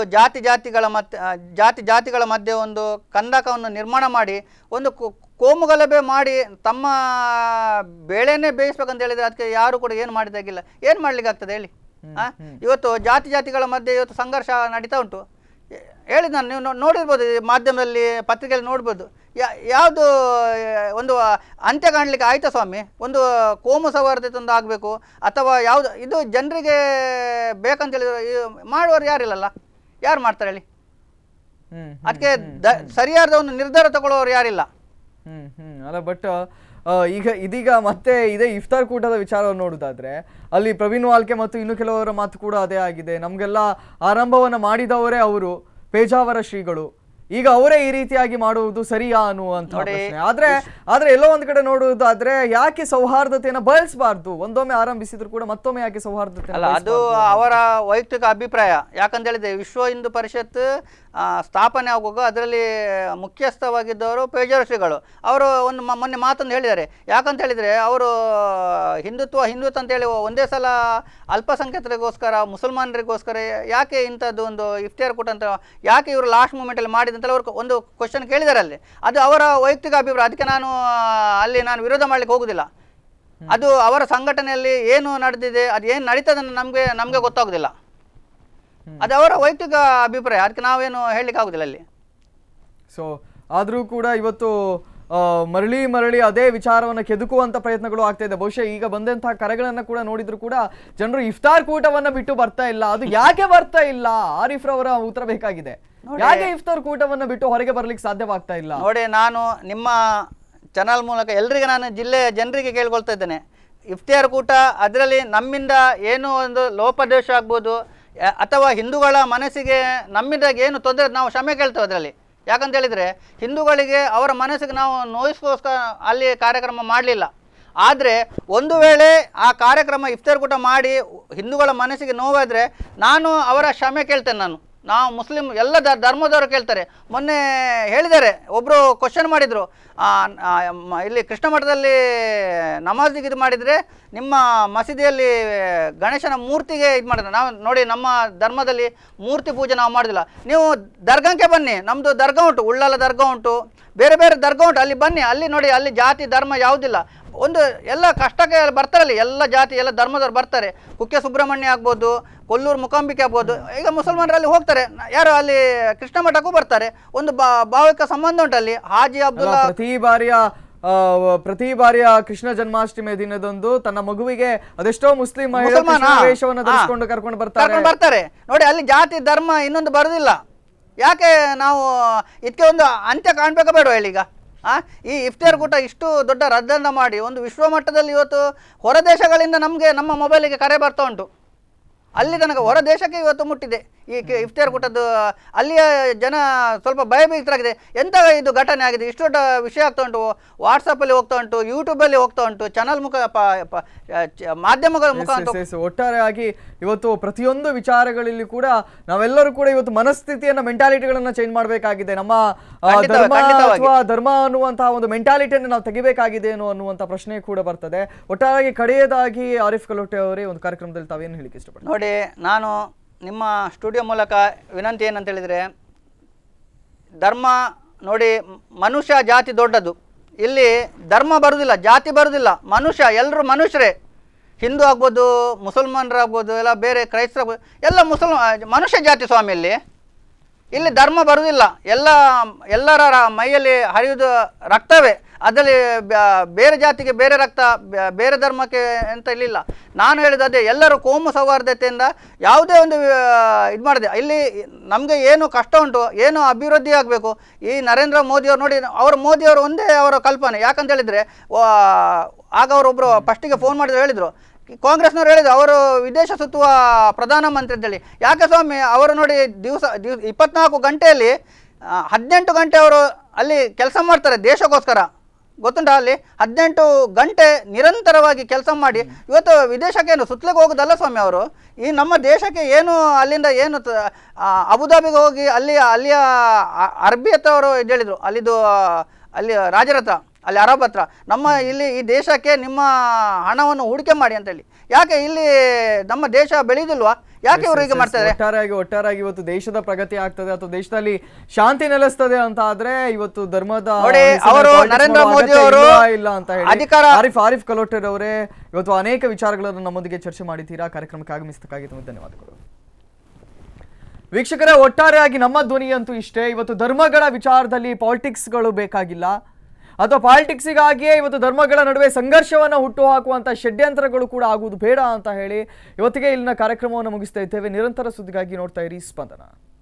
ಜಾತಿಗಳ ಮಧ್ಯೆ ಒಂದು ಕಂದಕವನ್ನು ನಿರ್ಮಾಣ ಮಾಡಿ ಒಂದು ಕೋಮುಗಲಭೆ ಮಾಡಿ ತಮ್ಮ ಬೇಳೆನೇ ಬೇಯಿಸ್ಬೇಕಂತ ಹೇಳಿದ್ರೆ ಅದಕ್ಕೆ ಯಾರು ಕೂಡ ಏನು ಮಾಡಿದಾಗಿಲ್ಲ. ಏನು ಮಾಡ್ಲಿಕ್ಕೆ ಆಗ್ತದೆ ಹೇಳಿ? ಇವತ್ತು ಜಾತಿಗಳ ಮಧ್ಯೆ ಇವತ್ತು ಸಂಘರ್ಷ ನಡೀತಾ ಉಂಟು. ಹೇಳಿದ ನಾನು, ನೀವು ನೋಡಿರ್ಬೋದು ಮಾಧ್ಯಮದಲ್ಲಿ, ಪತ್ರಿಕೆಯಲ್ಲಿ ನೋಡ್ಬೋದು. ಯಾವುದು ಒಂದು ಅಂತ್ಯ ಕಾಣಲಿಕ್ಕೆ ಆಯ್ತಾ ಸ್ವಾಮಿ? ಒಂದು ಕೋಮು ಸೌಹಾರ್ದತೆ ಒಂದು ಆಗಬೇಕು, ಅಥವಾ ಯಾವುದು ಇದು ಜನರಿಗೆ ಬೇಕಂತೇಳಿ ಮಾಡುವವರು ಯಾರಿಲ್ಲಲ್ಲ, ಯಾರು ಮಾಡ್ತಾರೆ ಹೇಳಿ? ಅದಕ್ಕೆ ಸರಿಯಾದ ಒಂದು ನಿರ್ಧಾರ ತಗೊಳ್ಳೋರು ಯಾರಿಲ್ಲ. ಅಲ್ಲ, ಬಟ್ ಇದೀಗ ಮತ್ತೆ ಇದೇ ಇಫ್ತಾರ್ ಕೂಟದ ವಿಚಾರವನ್ನು ನೋಡುವುದಾದ್ರೆ ಅಲ್ಲಿ ಪ್ರವೀಣ್ ವಾಲ್ಕೆ ಮತ್ತು ಇನ್ನು ಕೆಲವರ ಮಾತು ಕೂಡ ಅದೇ ಆಗಿದೆ. ನಮ್ಗೆಲ್ಲ ಆರಂಭವನ್ನ ಮಾಡಿದವರೇ ಅವರು, ಪೇಜಾವರ ಶ್ರೀಗಳು. ಈಗ ಅವರೇ ಈ ರೀತಿಯಾಗಿ ಮಾಡುವುದು ಸರಿಯಾ ಅನ್ನುವಂತ ಪ್ರಶ್ನೆ. ಆದ್ರೆ ಎಲ್ಲೋ ಒಂದ್ ಕಡೆ ನೋಡುವುದಾದ್ರೆ ಯಾಕೆ ಸೌಹಾರ್ದತೆಯನ್ನ ಬಯಸಬಾರ್ದು? ಒಂದೊಮ್ಮೆ ಆರಂಭಿಸಿದ್ರು ಕೂಡ ಮತ್ತೊಮ್ಮೆ ಯಾಕೆ ಸೌಹಾರ್ದತೆ? ಅಲ್ಲ, ಅದು ಅವರ ವೈಯಕ್ತಿಕ ಅಭಿಪ್ರಾಯ. ಯಾಕಂತ ಹೇಳಿದ್ರೆ ವಿಶ್ವ ಹಿಂದೂ ಪರಿಷತ್ ಸ್ಥಾಪನೆ ಆಗುವಾಗ ಅದರಲ್ಲಿ ಮುಖ್ಯಸ್ಥವಾಗಿದ್ದವರು ಪೇಜಾವರ ಶ್ರೀಗಳು. ಅವರು ಒಂದು ಮೊನ್ನೆ ಮಾತನ್ನು ಹೇಳಿದ್ದಾರೆ. ಯಾಕಂತ ಹೇಳಿದರೆ ಅವರು ಹಿಂದುತ್ವ ಅಂತೇಳಿ ಒಂದೇ ಸಲ ಅಲ್ಪಸಂಖ್ಯಾತರಿಗೋಸ್ಕರ, ಮುಸಲ್ಮಾನರಿಗೋಸ್ಕರ ಯಾಕೆ ಇಂಥದ್ದು ಒಂದು ಇಫ್ತಿಯಾರ್ ಕೂಟ ಅಂತ ಯಾಕೆ ಇವರು ಲಾಸ್ಟ್ ಮೂಮೆಂಟಲ್ಲಿ ಮಾಡಿದಂತೆಲ್ಲ ಅವರು ಒಂದು ಕ್ವಶನ್ ಕೇಳಿದ್ದಾರೆ ಅಲ್ಲಿ. ಅದು ಅವರ ವೈಯಕ್ತಿಕ ಅಭಿಪ್ರಾಯ. ಅದಕ್ಕೆ ನಾನು ವಿರೋಧ ಮಾಡಲಿಕ್ಕೆ ಹೋಗುದಿಲ್ಲ. ಅದು ಅವರ ಸಂಘಟನೆಯಲ್ಲಿ ಏನು ನಡೆದಿದೆ, ಅದು ಏನು ನಡೀತದೆ ನಮಗೆ ಗೊತ್ತಾಗೋದಿಲ್ಲ. ಅದು ಅವರ ವೈಯಕ್ತಿಕ ಅಭಿಪ್ರಾಯ. ಅದಕ್ಕೆ ನಾವೇನು ಹೇಳಲಿಕ್ಕೆ ಆಗುದಿಲ್ಲ ಅಲ್ಲಿ. ಸೊ ಆದರೂ ಕೂಡ ಇವತ್ತು ಮರಳಿ ಅದೇ ವಿಚಾರವನ್ನು ಕೆದಕುವಂತ ಪ್ರಯತ್ನಗಳು ಆಗ್ತಾ ಇದೆ. ಬಹುಶಃ ಈಗ ಬಂದಂತಹ ಕರೆಗಳನ್ನ ಕೂಡ ನೋಡಿದ್ರು ಕೂಡ ಜನರು ಇಫ್ತಾರ್ ಕೂಟವನ್ನ ಬಿಟ್ಟು ಬರ್ತಾ ಇಲ್ಲ. ಅದು ಯಾಕೆ ಬರ್ತಾ ಇಲ್ಲ? ಆರಿಫ್ ರವರ ಉತ್ತರ ಬೇಕಾಗಿದೆ. ಯಾಕೆ ಇಫ್ತಾರ್ ಕೂಟವನ್ನ ಬಿಟ್ಟು ಹೊರಗೆ ಬರ್ಲಿಕ್ಕೆ ಸಾಧ್ಯವಾಗ್ತಾ ಇಲ್ಲ? ನೋಡಿ, ನಾನು ನಿಮ್ಮ ಚಾನಲ್ ಮೂಲಕ ಎಲ್ರಿಗೆ ನಾನು ಜಿಲ್ಲೆಯ ಜನರಿಗೆ ಕೇಳ್ಕೊಳ್ತಾ ಇದ್ದೇನೆ, ಇಫ್ತಿಯಾರ್ ಕೂಟ ಅದರಲ್ಲಿ ನಮ್ಮಿಂದ ಏನೋ ಒಂದು ಲೋಪದೋಷ ಆಗ್ಬೋದು, ಅಥವಾ ಹಿಂದೂಗಳ ಮನಸ್ಸಿಗೆ ನಮ್ಮಿಂದ ಏನು ತೊಂದರೆ, ನಾವು ಕ್ಷಮೆ ಕೇಳ್ತೇವೆ ಅದರಲ್ಲಿ. ಯಾಕಂತ ಹೇಳಿದರೆ ಹಿಂದೂಗಳಿಗೆ ಅವರ ಮನಸ್ಸಿಗೆ ನಾವು ನೋಯಿಸ್ಕೋಸ್ಕರ ಅಲ್ಲಿ ಕಾರ್ಯಕ್ರಮ ಮಾಡಲಿಲ್ಲ. ಆದರೆ ಒಂದು ವೇಳೆ ಆ ಕಾರ್ಯಕ್ರಮ ಇಫ್ತಾರ್ ಕೂಟ ಮಾಡಿ ಹಿಂದೂಗಳ ಮನಸ್ಸಿಗೆ ನೋವಾದರೆ ನಾನು ಅವರ ಕ್ಷಮೆ ಕೇಳ್ತೇನೆ. ನಾವು ಮುಸ್ಲಿಂ ಎಲ್ಲ ಧರ್ಮದವರು ಕೇಳ್ತಾರೆ. ಮೊನ್ನೆ ಹೇಳಿದ್ದಾರೆ, ಒಬ್ಬರು ಕ್ವಶನ್ ಮಾಡಿದರು, ಇಲ್ಲಿ ಕೃಷ್ಣ ಮಠದಲ್ಲಿ ನಮಾಜಿಗೆ ಇದು ಮಾಡಿದರೆ ನಿಮ್ಮ ಮಸೀದಿಯಲ್ಲಿ ಗಣೇಶನ ಮೂರ್ತಿಗೆ ಇದು ಮಾಡಿದ್ರೆ ನಾವು ನೋಡಿ, ನಮ್ಮ ಧರ್ಮದಲ್ಲಿ ಮೂರ್ತಿ ಪೂಜೆ ನಾವು ಮಾಡೋದಿಲ್ಲ. ನೀವು ದರ್ಗಾಕ್ಕೆ ಬನ್ನಿ, ನಮ್ಮದು ದರ್ಗಾ ಉಂಟು, ಉಳ್ಳಾಲ ದರ್ಗಾ ಉಂಟು, ಬೇರೆ ಬೇರೆ ದರ್ಗಾ ಉಂಟು, ಅಲ್ಲಿ ಬನ್ನಿ. ಅಲ್ಲಿ ನೋಡಿ, ಅಲ್ಲಿ ಜಾತಿ ಧರ್ಮ ಯಾವುದಿಲ್ಲ. ಒಂದು ಎಲ್ಲ ಕಷ್ಟಕ್ಕೆ ಬರ್ತಾರಲ್ಲಿ ಎಲ್ಲ ಜಾತಿ ಎಲ್ಲ ಧರ್ಮದವ್ರು ಬರ್ತಾರೆ. ಕುಕ್ಕೆ ಸುಬ್ರಹ್ಮಣ್ಯ ಆಗ್ಬೋದು, ಕೊಲ್ಲೂರು ಮೂಕಾಂಬಿಕೆ ಆಗ್ಬೋದು. ಈಗ ಮುಸಲ್ಮಾನರಲ್ಲಿ ಹೋಗ್ತಾರೆ, ಯಾರು ಅಲ್ಲಿ ಕೃಷ್ಣ ಮಠಕ್ಕೂ ಬರ್ತಾರೆ. ಒಂದು ಭಾವಿಕ ಸಂಬಂಧ ಉಂಟು ಅಲ್ಲಿ. ಹಾಜಿ ಅಬ್ದುಲ್ಲಾ ಪ್ರತಿ ಬಾರಿಯ ಕೃಷ್ಣ ಜನ್ಮಾಷ್ಟಮಿ ದಿನದಂದು ತನ್ನ ಮಗುವಿಗೆ ಅದೆಷ್ಟೋ ಮುಸ್ಲಿಂ ವೇಷವನ್ನು ಧರಿಸಿಕೊಂಡು ಕರ್ಕೊಂಡು ಬರ್ತಾರೆ. ನೋಡಿ, ಅಲ್ಲಿ ಜಾತಿ ಧರ್ಮ ಇನ್ನೊಂದು ಬರುದಿಲ್ಲ. ಯಾಕೆ ನಾವು ಇದಕ್ಕೆ ಒಂದು ಅಂತ್ಯ ಕಾಣ್ಬೇಕ ಬೇಡ ಹೇಳಿ? ಈಗ ಈ ಇಫ್ತಿಯಾರ್ ಕೂಟ ಇಷ್ಟು ದೊಡ್ಡ ರದ್ದನ್ನ ಮಾಡಿ ಒಂದು ವಿಶ್ವ ಮಟ್ಟದಲ್ಲಿ ಇವತ್ತು ಹೊರ ದೇಶಗಳಿಂದ ನಮ್ಮ ಮೊಬೈಲಿಗೆ ಕರೆ ಬರ್ತಾ ಉಂಟು. ಅಲ್ಲಿ ತನಕ ಹೊರ ದೇಶಕ್ಕೆ ಇವತ್ತು ಮುಟ್ಟಿದೆ ಈ ಇಫ್ತಿಯಾರ್ ಕೂಟದ್ದು. ಅಲ್ಲಿಯ ಜನ ಸ್ವಲ್ಪ ಭಯಭೀತರಾಗಿದೆ. ಎಂತ ಇದು ಘಟನೆ ಆಗಿದೆ, ಇಷ್ಟು ದೊಡ್ಡ ವಿಷಯ ಆಗ್ತಾ ಉಂಟು, ವಾಟ್ಸಪ್ಪಲ್ಲಿ ಹೋಗ್ತಾ ಉಂಟು, ಯೂಟ್ಯೂಬಲ್ಲಿ ಹೋಗ್ತಾ ಉಂಟು, ಚಾನಲ್ ಮಾಧ್ಯಮಗಳ ಮುಖಾಂತರ. ಒಟ್ಟಾರೆಯಾಗಿ ಇವತ್ತು ಪ್ರತಿಯೊಂದು ವಿಚಾರಗಳಲ್ಲಿ ಕೂಡ ನಾವೆಲ್ಲರೂ ಕೂಡ ಇವತ್ತು ಮನಸ್ಥಿತಿಯನ್ನ, ಮೆಂಟಾಲಿಟಿಗಳನ್ನ ಚೇಂಜ್ ಮಾಡಬೇಕಾಗಿದೆ. ನಮ್ಮ ಧರ್ಮ ಅನ್ನುವಂತಹ ಒಂದು ಮೆಂಟಾಲಿಟಿಯನ್ನು ನಾವು ತೆಗಿಬೇಕಾಗಿದೆ ಅನ್ನುವಂಥ ಪ್ರಶ್ನೆ ಕೂಡ ಬರ್ತದೆ. ಒಟ್ಟಾರೆಯಾಗಿ ಕಡೆಯದಾಗಿ ಆರಿಫ್ ಕಲೋಟೆ ಅವರೇ ಒಂದು ಕಾರ್ಯಕ್ರಮದಲ್ಲಿ ತಾವೇನು ಹೇಳಿಕ್ಕೆ ಇಷ್ಟಪಡ್ತೀನಿ? ನೋಡಿ, ನಾನು ನಿಮ್ಮ ಸ್ಟುಡಿಯೋ ಮೂಲಕ ವಿನಂತಿ ಏನಂತ ಹೇಳಿದರೆ, ಧರ್ಮ ನೋಡಿ, ಮನುಷ್ಯ ಜಾತಿ ದೊಡ್ಡದು. ಇಲ್ಲಿ ಧರ್ಮ ಬರುವುದಿಲ್ಲ, ಜಾತಿ ಬರುವುದಿಲ್ಲ, ಮನುಷ್ಯ ಎಲ್ಲರೂ ಮನುಷ್ಯರೇ. ಹಿಂದೂ ಆಗ್ಬೋದು, ಮುಸಲ್ಮಾನರಾಗ್ಬೋದು, ಎಲ್ಲ ಬೇರೆ ಕ್ರೈಸ್ತರಾಗ್ಬೋದು, ಎಲ್ಲ ಮನುಷ್ಯ ಜಾತಿ ಸ್ವಾಮಿಯಲ್ಲಿ. ಇಲ್ಲಿ ಧರ್ಮ ಬರುವುದಿಲ್ಲ. ಎಲ್ಲರ ಮೈಯಲ್ಲಿ ಹರಿಯುವುದು ರಕ್ತವೇ. ಅದರಲ್ಲಿ ಬೇರೆ ಜಾತಿಗೆ ಬೇರೆ ರಕ್ತ, ಬೇರೆ ಧರ್ಮಕ್ಕೆ ಅಂತ ಇರಲಿಲ್ಲ. ನಾನು ಹೇಳಿದ ಅದೇ, ಎಲ್ಲರೂ ಕೋಮು ಸೌಹಾರ್ದತೆಯಿಂದ ಯಾವುದೇ ಒಂದು ಇದು ಮಾಡಿದೆ. ಇಲ್ಲಿ ನಮಗೆ ಏನು ಕಷ್ಟ ಉಂಟು, ಏನು ಅಭಿವೃದ್ಧಿ ಆಗಬೇಕು, ಈ ನರೇಂದ್ರ ಮೋದಿಯವರು ನೋಡಿ, ಮೋದಿಯವರು ಒಂದೇ ಅವರ ಕಲ್ಪನೆ. ಯಾಕಂತ ಹೇಳಿದರೆ, ಆಗ ಅವರೊಬ್ಬರು ಫಸ್ಟಿಗೆ ಫೋನ್ ಮಾಡಿದ್ರು, ಹೇಳಿದರು, ಕಾಂಗ್ರೆಸ್ನವ್ರು ಹೇಳಿದ್ರು ಅವರು ವಿದೇಶ ಸುತ್ತುವ ಪ್ರಧಾನಮಂತ್ರಿ ಅಂತೇಳಿ. ಯಾಕೆ ಸ್ವಾಮಿ, ಅವರು ನೋಡಿ ದಿವಸ 24 ಗಂಟೆಯಲ್ಲಿ 18 ಗಂಟೆ ಅವರು ಅಲ್ಲಿ ಕೆಲಸ ಮಾಡ್ತಾರೆ ದೇಶಕ್ಕೋಸ್ಕರ. ಗೊತ್ತುಂಟ? ಅಲ್ಲಿ 18 ಗಂಟೆ ನಿರಂತರವಾಗಿ ಕೆಲಸ ಮಾಡಿ ಇವತ್ತು ವಿದೇಶಕ್ಕೆ ಏನು ಸುತ್ತಲಿಕ್ಕೆ ಹೋಗೋದಲ್ಲ ಸ್ವಾಮಿ ಅವರು. ಈ ನಮ್ಮ ದೇಶಕ್ಕೆ ಏನು ಅಲ್ಲಿಂದ ಏನು ಅಬುದಾಬಿಗೆ ಹೋಗಿ ಅಲ್ಲಿಯ ಅರಬಿಯತ್ತವರು ಇದು ಹೇಳಿದರು, ಅಲ್ಲಿ ರಾಜರ ಹತ್ರ, ಅಲ್ಲಿ ಅರಬ್ ಹತ್ರ, ನಮ್ಮ ಇಲ್ಲಿ ಈ ದೇಶಕ್ಕೆ ನಿಮ್ಮ ಹಣವನ್ನು ಹೂಡಿಕೆ ಮಾಡಿ ಅಂತೇಳಿ. ಯಾಕೆ ಇಲ್ಲಿ ನಮ್ಮ ದೇಶ ಬೆಳೆಯುವುದಿಲ್ವಾ? ಯಾಕೆ ಇವರು ಹೀಗೆ ಮಾಡ್ತಾರೆ? ಒಟ್ಟಾರೆಯಾಗಿ ಇವತ್ತು ದೇಶದ ಪ್ರಗತಿ ಆಗ್ತದೆ ಅಥವಾ ದೇಶದಲ್ಲಿ ಶಾಂತಿ ನೆಲೆಸ್ತದೆ ಅಂತ ಆದ್ರೆ ಇವತ್ತು ಧರ್ಮದ ಅವರು ನರೇಂದ್ರ ಮೋದಿ ಅವರು ಇಲ್ಲ ಅಂತ ಹೇಳಿ ಅಧಿಕಾರ ಆರಿಫ್ ಕಲೋಟರ್ ಅವರೇ ಇವತ್ತು ಅನೇಕ ವಿಚಾರಗಳನ್ನು ನಮ್ಮೊಂದಿಗೆ ಚರ್ಚೆ ಮಾಡಿದ್ದೀರಾ. ಕಾರ್ಯಕ್ರಮಕ್ಕೆ ಆಗಮಿಸಬೇಕಾಗಿ ತುಂಬ ಧನ್ಯವಾದಗಳು. ವೀಕ್ಷಕರೇ, ಒಟ್ಟಾರೆಯಾಗಿ ನಮ್ಮ ಧ್ವನಿ ಅಂತೂ ಇಷ್ಟೇ. ಇವತ್ತು ಧರ್ಮಗಳ ವಿಚಾರದಲ್ಲಿ ಪಾಲಿಟಿಕ್ಸ್ಗಳು ಬೇಕಾಗಿಲ್ಲ, ಅಥವಾ ಪಾಲಿಟಿಕ್ಸಿಗಾಗಿಯೇ ಇವತ್ತು ಧರ್ಮಗಳ ನಡುವೆ ಸಂಘರ್ಷವನ್ನು ಹುಟ್ಟುಹಾಕುವಂಥ ಷಡ್ಯಂತ್ರಗಳು ಕೂಡ ಆಗುವುದು ಬೇಡ ಅಂತ ಹೇಳಿ ಇವತ್ತಿಗೆ ಇಲ್ಲಿನ ಕಾರ್ಯಕ್ರಮವನ್ನು ಮುಗಿಸ್ತಾ ಇದ್ದೇವೆ. ನಿರಂತರ ಸುದ್ದಿಗಾಗಿ ನೋಡ್ತಾ ಇರಿ ಸ್ಪಂದನ.